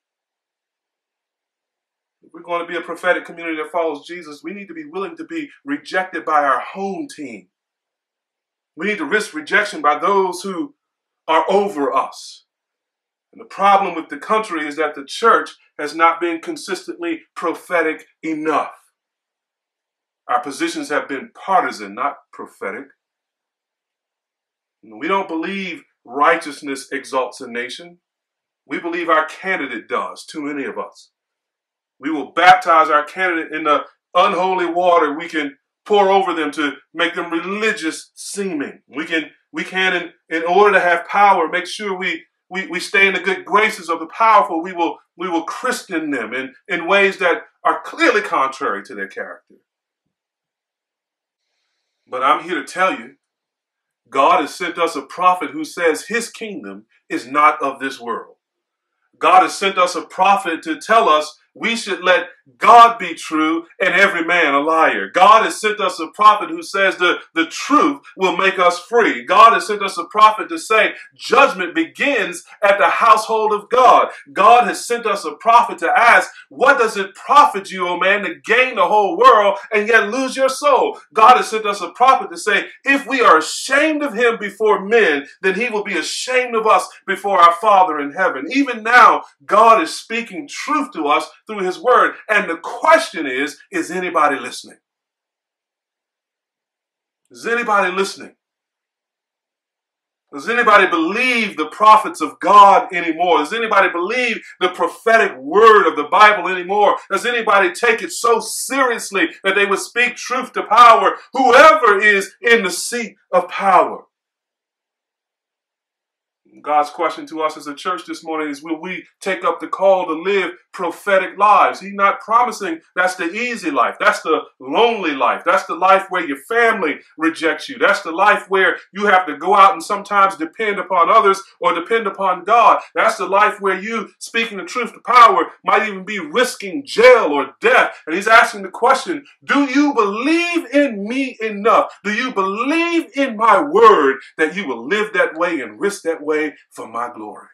If we're going to be a prophetic community that follows Jesus, we need to be willing to be rejected by our home team. We need to risk rejection by those who are over us. And the problem with the country is that the church has not been consistently prophetic enough. Our positions have been partisan, not prophetic. We don't believe righteousness exalts a nation. We believe our candidate does, too many of us. We will baptize our candidate in the unholy water we can pour over them to make them religious seeming. We can, we can in, in order to have power, make sure we, we, we stay in the good graces of the powerful. We will, we will Christian them in, in ways that are clearly contrary to their character. But I'm here to tell you, God has sent us a prophet who says his kingdom is not of this world. God has sent us a prophet to tell us we should let God be true and every man a liar. God has sent us a prophet who says the, the truth will make us free. God has sent us a prophet to say judgment begins at the household of God. God has sent us a prophet to ask, what does it profit you, O man, to gain the whole world and yet lose your soul? God has sent us a prophet to say, if we are ashamed of him before men, then he will be ashamed of us before our Father in heaven. Even now, God is speaking truth to us through his word. And the question is, is anybody listening? Is anybody listening? Does anybody believe the prophets of God anymore? Does anybody believe the prophetic word of the Bible anymore? Does anybody take it so seriously that they would speak truth to power, whoever is in the seat of power? God's question to us as a church this morning is, will we take up the call to live prophetic lives? He's not promising that's the easy life. That's the lonely life. That's the life where your family rejects you. That's the life where you have to go out and sometimes depend upon others or depend upon God. That's the life where you, speaking the truth to power, might even be risking jail or death. And he's asking the question, do you believe in me enough? Do you believe in my word that you will live that way and risk that way for my glory?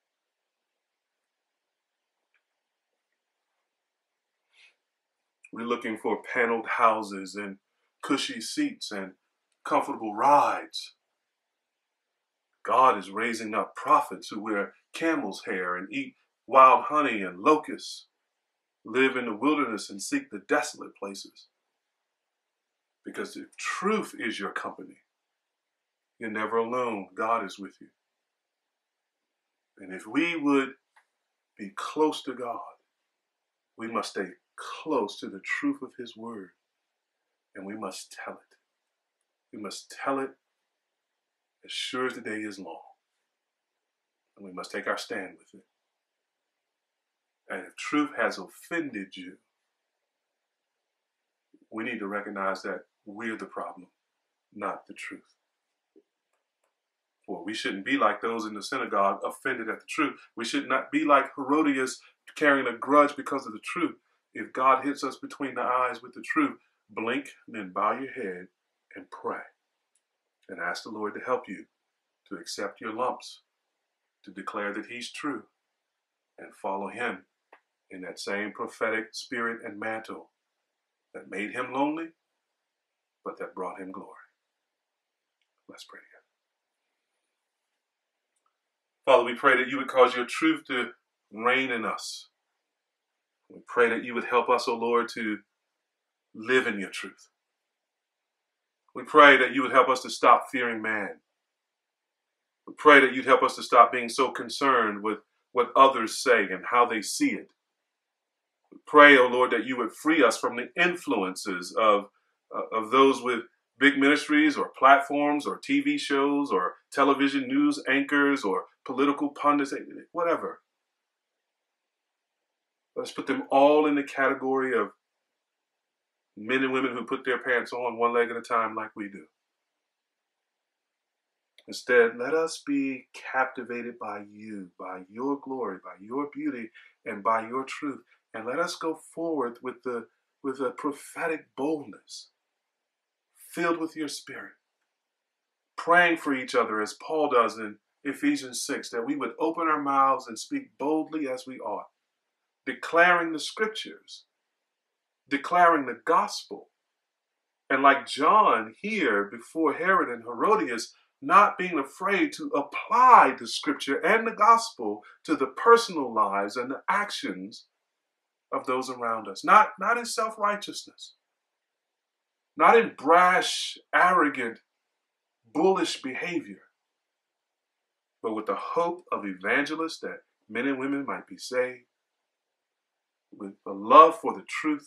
We're looking for paneled houses and cushy seats and comfortable rides. God is raising up prophets who wear camel's hair and eat wild honey and locusts, live in the wilderness and seek the desolate places. Because if truth is your company, you're never alone. God is with you. And if we would be close to God, we must stay close to the truth of his word. And we must tell it. We must tell it as sure as the day is long. And we must take our stand with it. And if truth has offended you, we need to recognize that we're the problem, not the truth. For we shouldn't be like those in the synagogue offended at the truth. We should not be like Herodias carrying a grudge because of the truth. If God hits us between the eyes with the truth, blink, then bow your head and pray. And ask the Lord to help you to accept your lumps, to declare that he's true, and follow him in that same prophetic spirit and mantle that made him lonely, but that brought him glory. Let's pray together. Father, we pray that you would cause your truth to reign in us. We pray that you would help us, O Lord, to live in your truth. We pray that you would help us to stop fearing man. We pray that you'd help us to stop being so concerned with what others say and how they see it. We pray, O Lord, that you would free us from the influences of, uh, of those with big ministries or platforms or T V shows or television news anchors or political pundits, whatever. Let's put them all in the category of men and women who put their pants on one leg at a time like we do. Instead, let us be captivated by you, by your glory, by your beauty, and by your truth. And let us go forward with the with a prophetic boldness, filled with your spirit, praying for each other as Paul does in Ephesians six, that we would open our mouths and speak boldly as we ought, declaring the scriptures, declaring the gospel. And like John here before Herod and Herodias, not being afraid to apply the scripture and the gospel to the personal lives and the actions of those around us. Not, not in self-righteousness, not in brash, arrogant, bullish behavior, but with the hope of evangelists that men and women might be saved, with a love for the truth,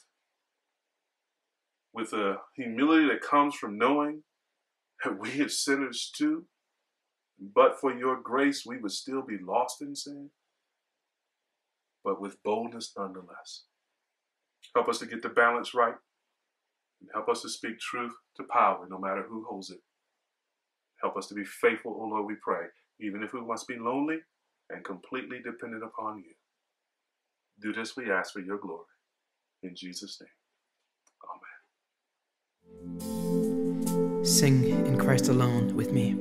with a humility that comes from knowing that we are sinners too, but for your grace we would still be lost in sin, but with boldness nonetheless. Help us to get the balance right, and help us to speak truth to power no matter who holds it. Help us to be faithful, O Lord, we pray, even if we must be lonely and completely dependent upon you. Do this, we ask, for your glory. In Jesus' name, amen. Sing In Christ Alone with me.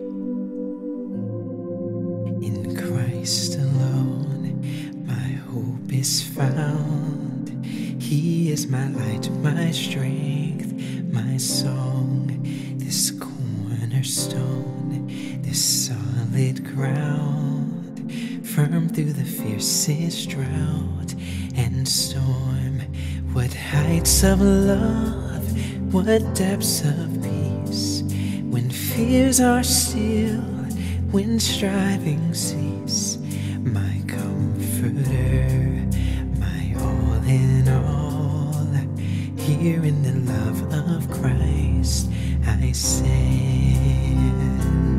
In Christ alone, my hope is found. He is my light, my strength, my song, this cornerstone, this solid ground, firm through the fiercest drought and storm. What heights of love, what depths of peace, when fears are still, when striving cease. My comforter, my all in all, here in the love of Christ I stand.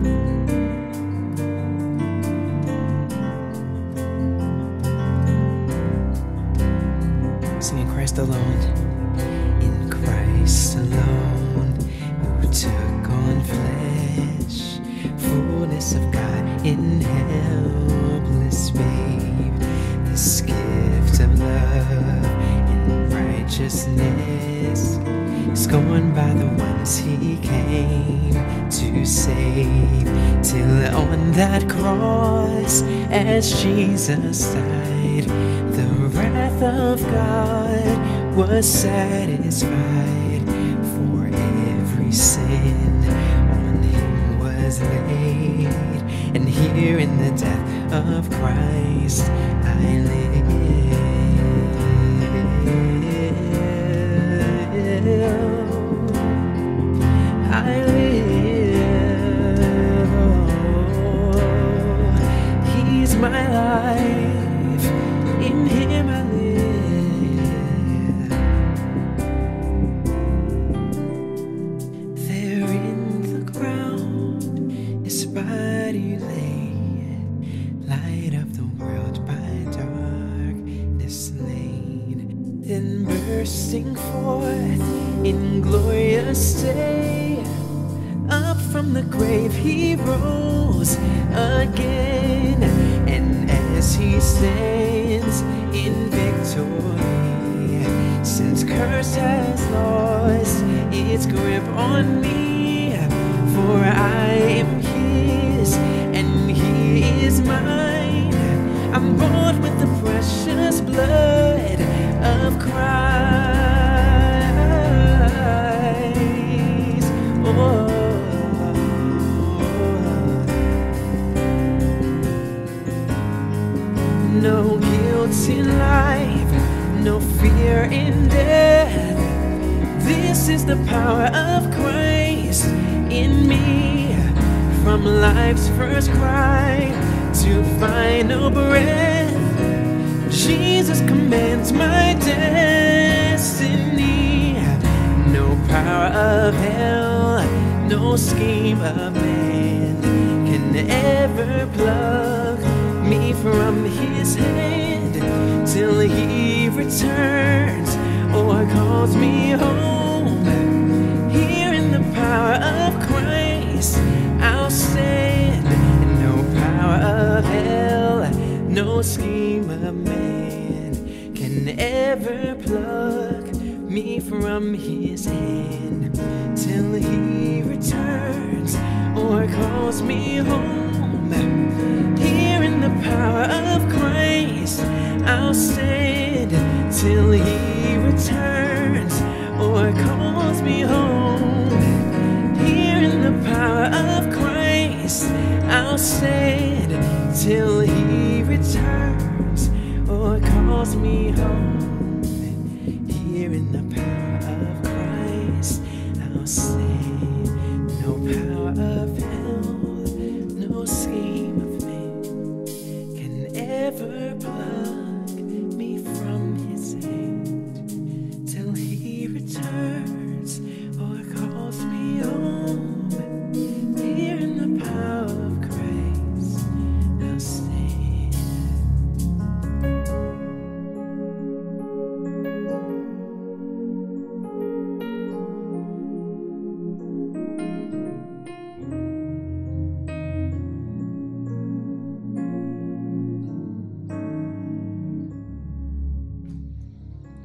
Sing In Christ Alone. In Christ alone, who took on flesh, fullness of God in helpless babe, this gift of love and righteousness, scorned by the ones he came to save, till on that cross, as Jesus died, the wrath of God was satisfied. For every sin on him was laid, and here in the death of Christ I live. I live. He's my life, in him I live. There in the ground his body lay, light of the world by darkness slain, then bursting forth in glorious day, up from the grave he rose again, and as he stands in victory, since curse has lost its grip on me, for I am his and he is mine. I'm bought with the precious blood of Christ. Oh. No guilt in life, no fear in death. This is the power of Christ in me. From life's first cry to final breath, Jesus commands my destiny. No power of hell, no scheme of man can ever pluck me from his hand, till he returns or calls me home. Here in the power of Christ I'll stand. No power of hell, no scheme of man can ever pluck me from his hand, till he returns or calls me home. Here in the power of Christ I'll stand, till he returns or calls me home. Here in the power of Christ I'll stand, till he returns or calls me home. Here in the power of Christ I'll stand. No power of hell, no scheme of man can ever pluck me from his hand.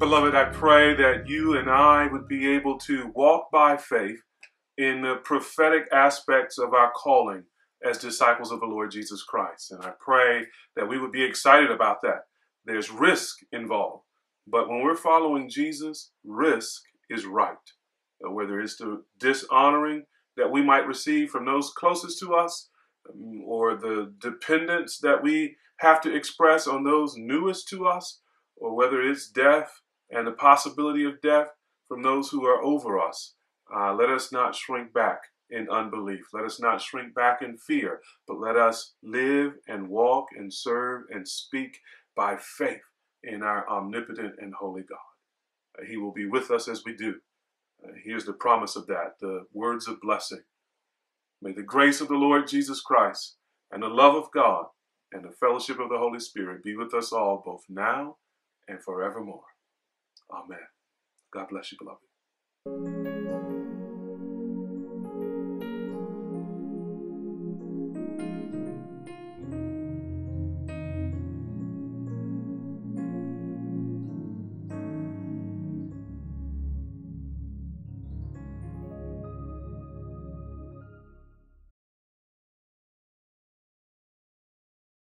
Beloved, I pray that you and I would be able to walk by faith in the prophetic aspects of our calling as disciples of the Lord Jesus Christ. And I pray that we would be excited about that. There's risk involved, but when we're following Jesus, risk is right. Whether it's the dishonoring that we might receive from those closest to us, or the dependence that we have to express on those newest to us, or whether it's death and the possibility of death from those who are over us. Uh, let us not shrink back in unbelief. Let us not shrink back in fear, but let us live and walk and serve and speak by faith in our omnipotent and holy God. Uh, he will be with us as we do. Uh, here's the promise of that, the words of blessing. May the grace of the Lord Jesus Christ and the love of God and the fellowship of the Holy Spirit be with us all, both now and forevermore. Amen. God bless you, beloved.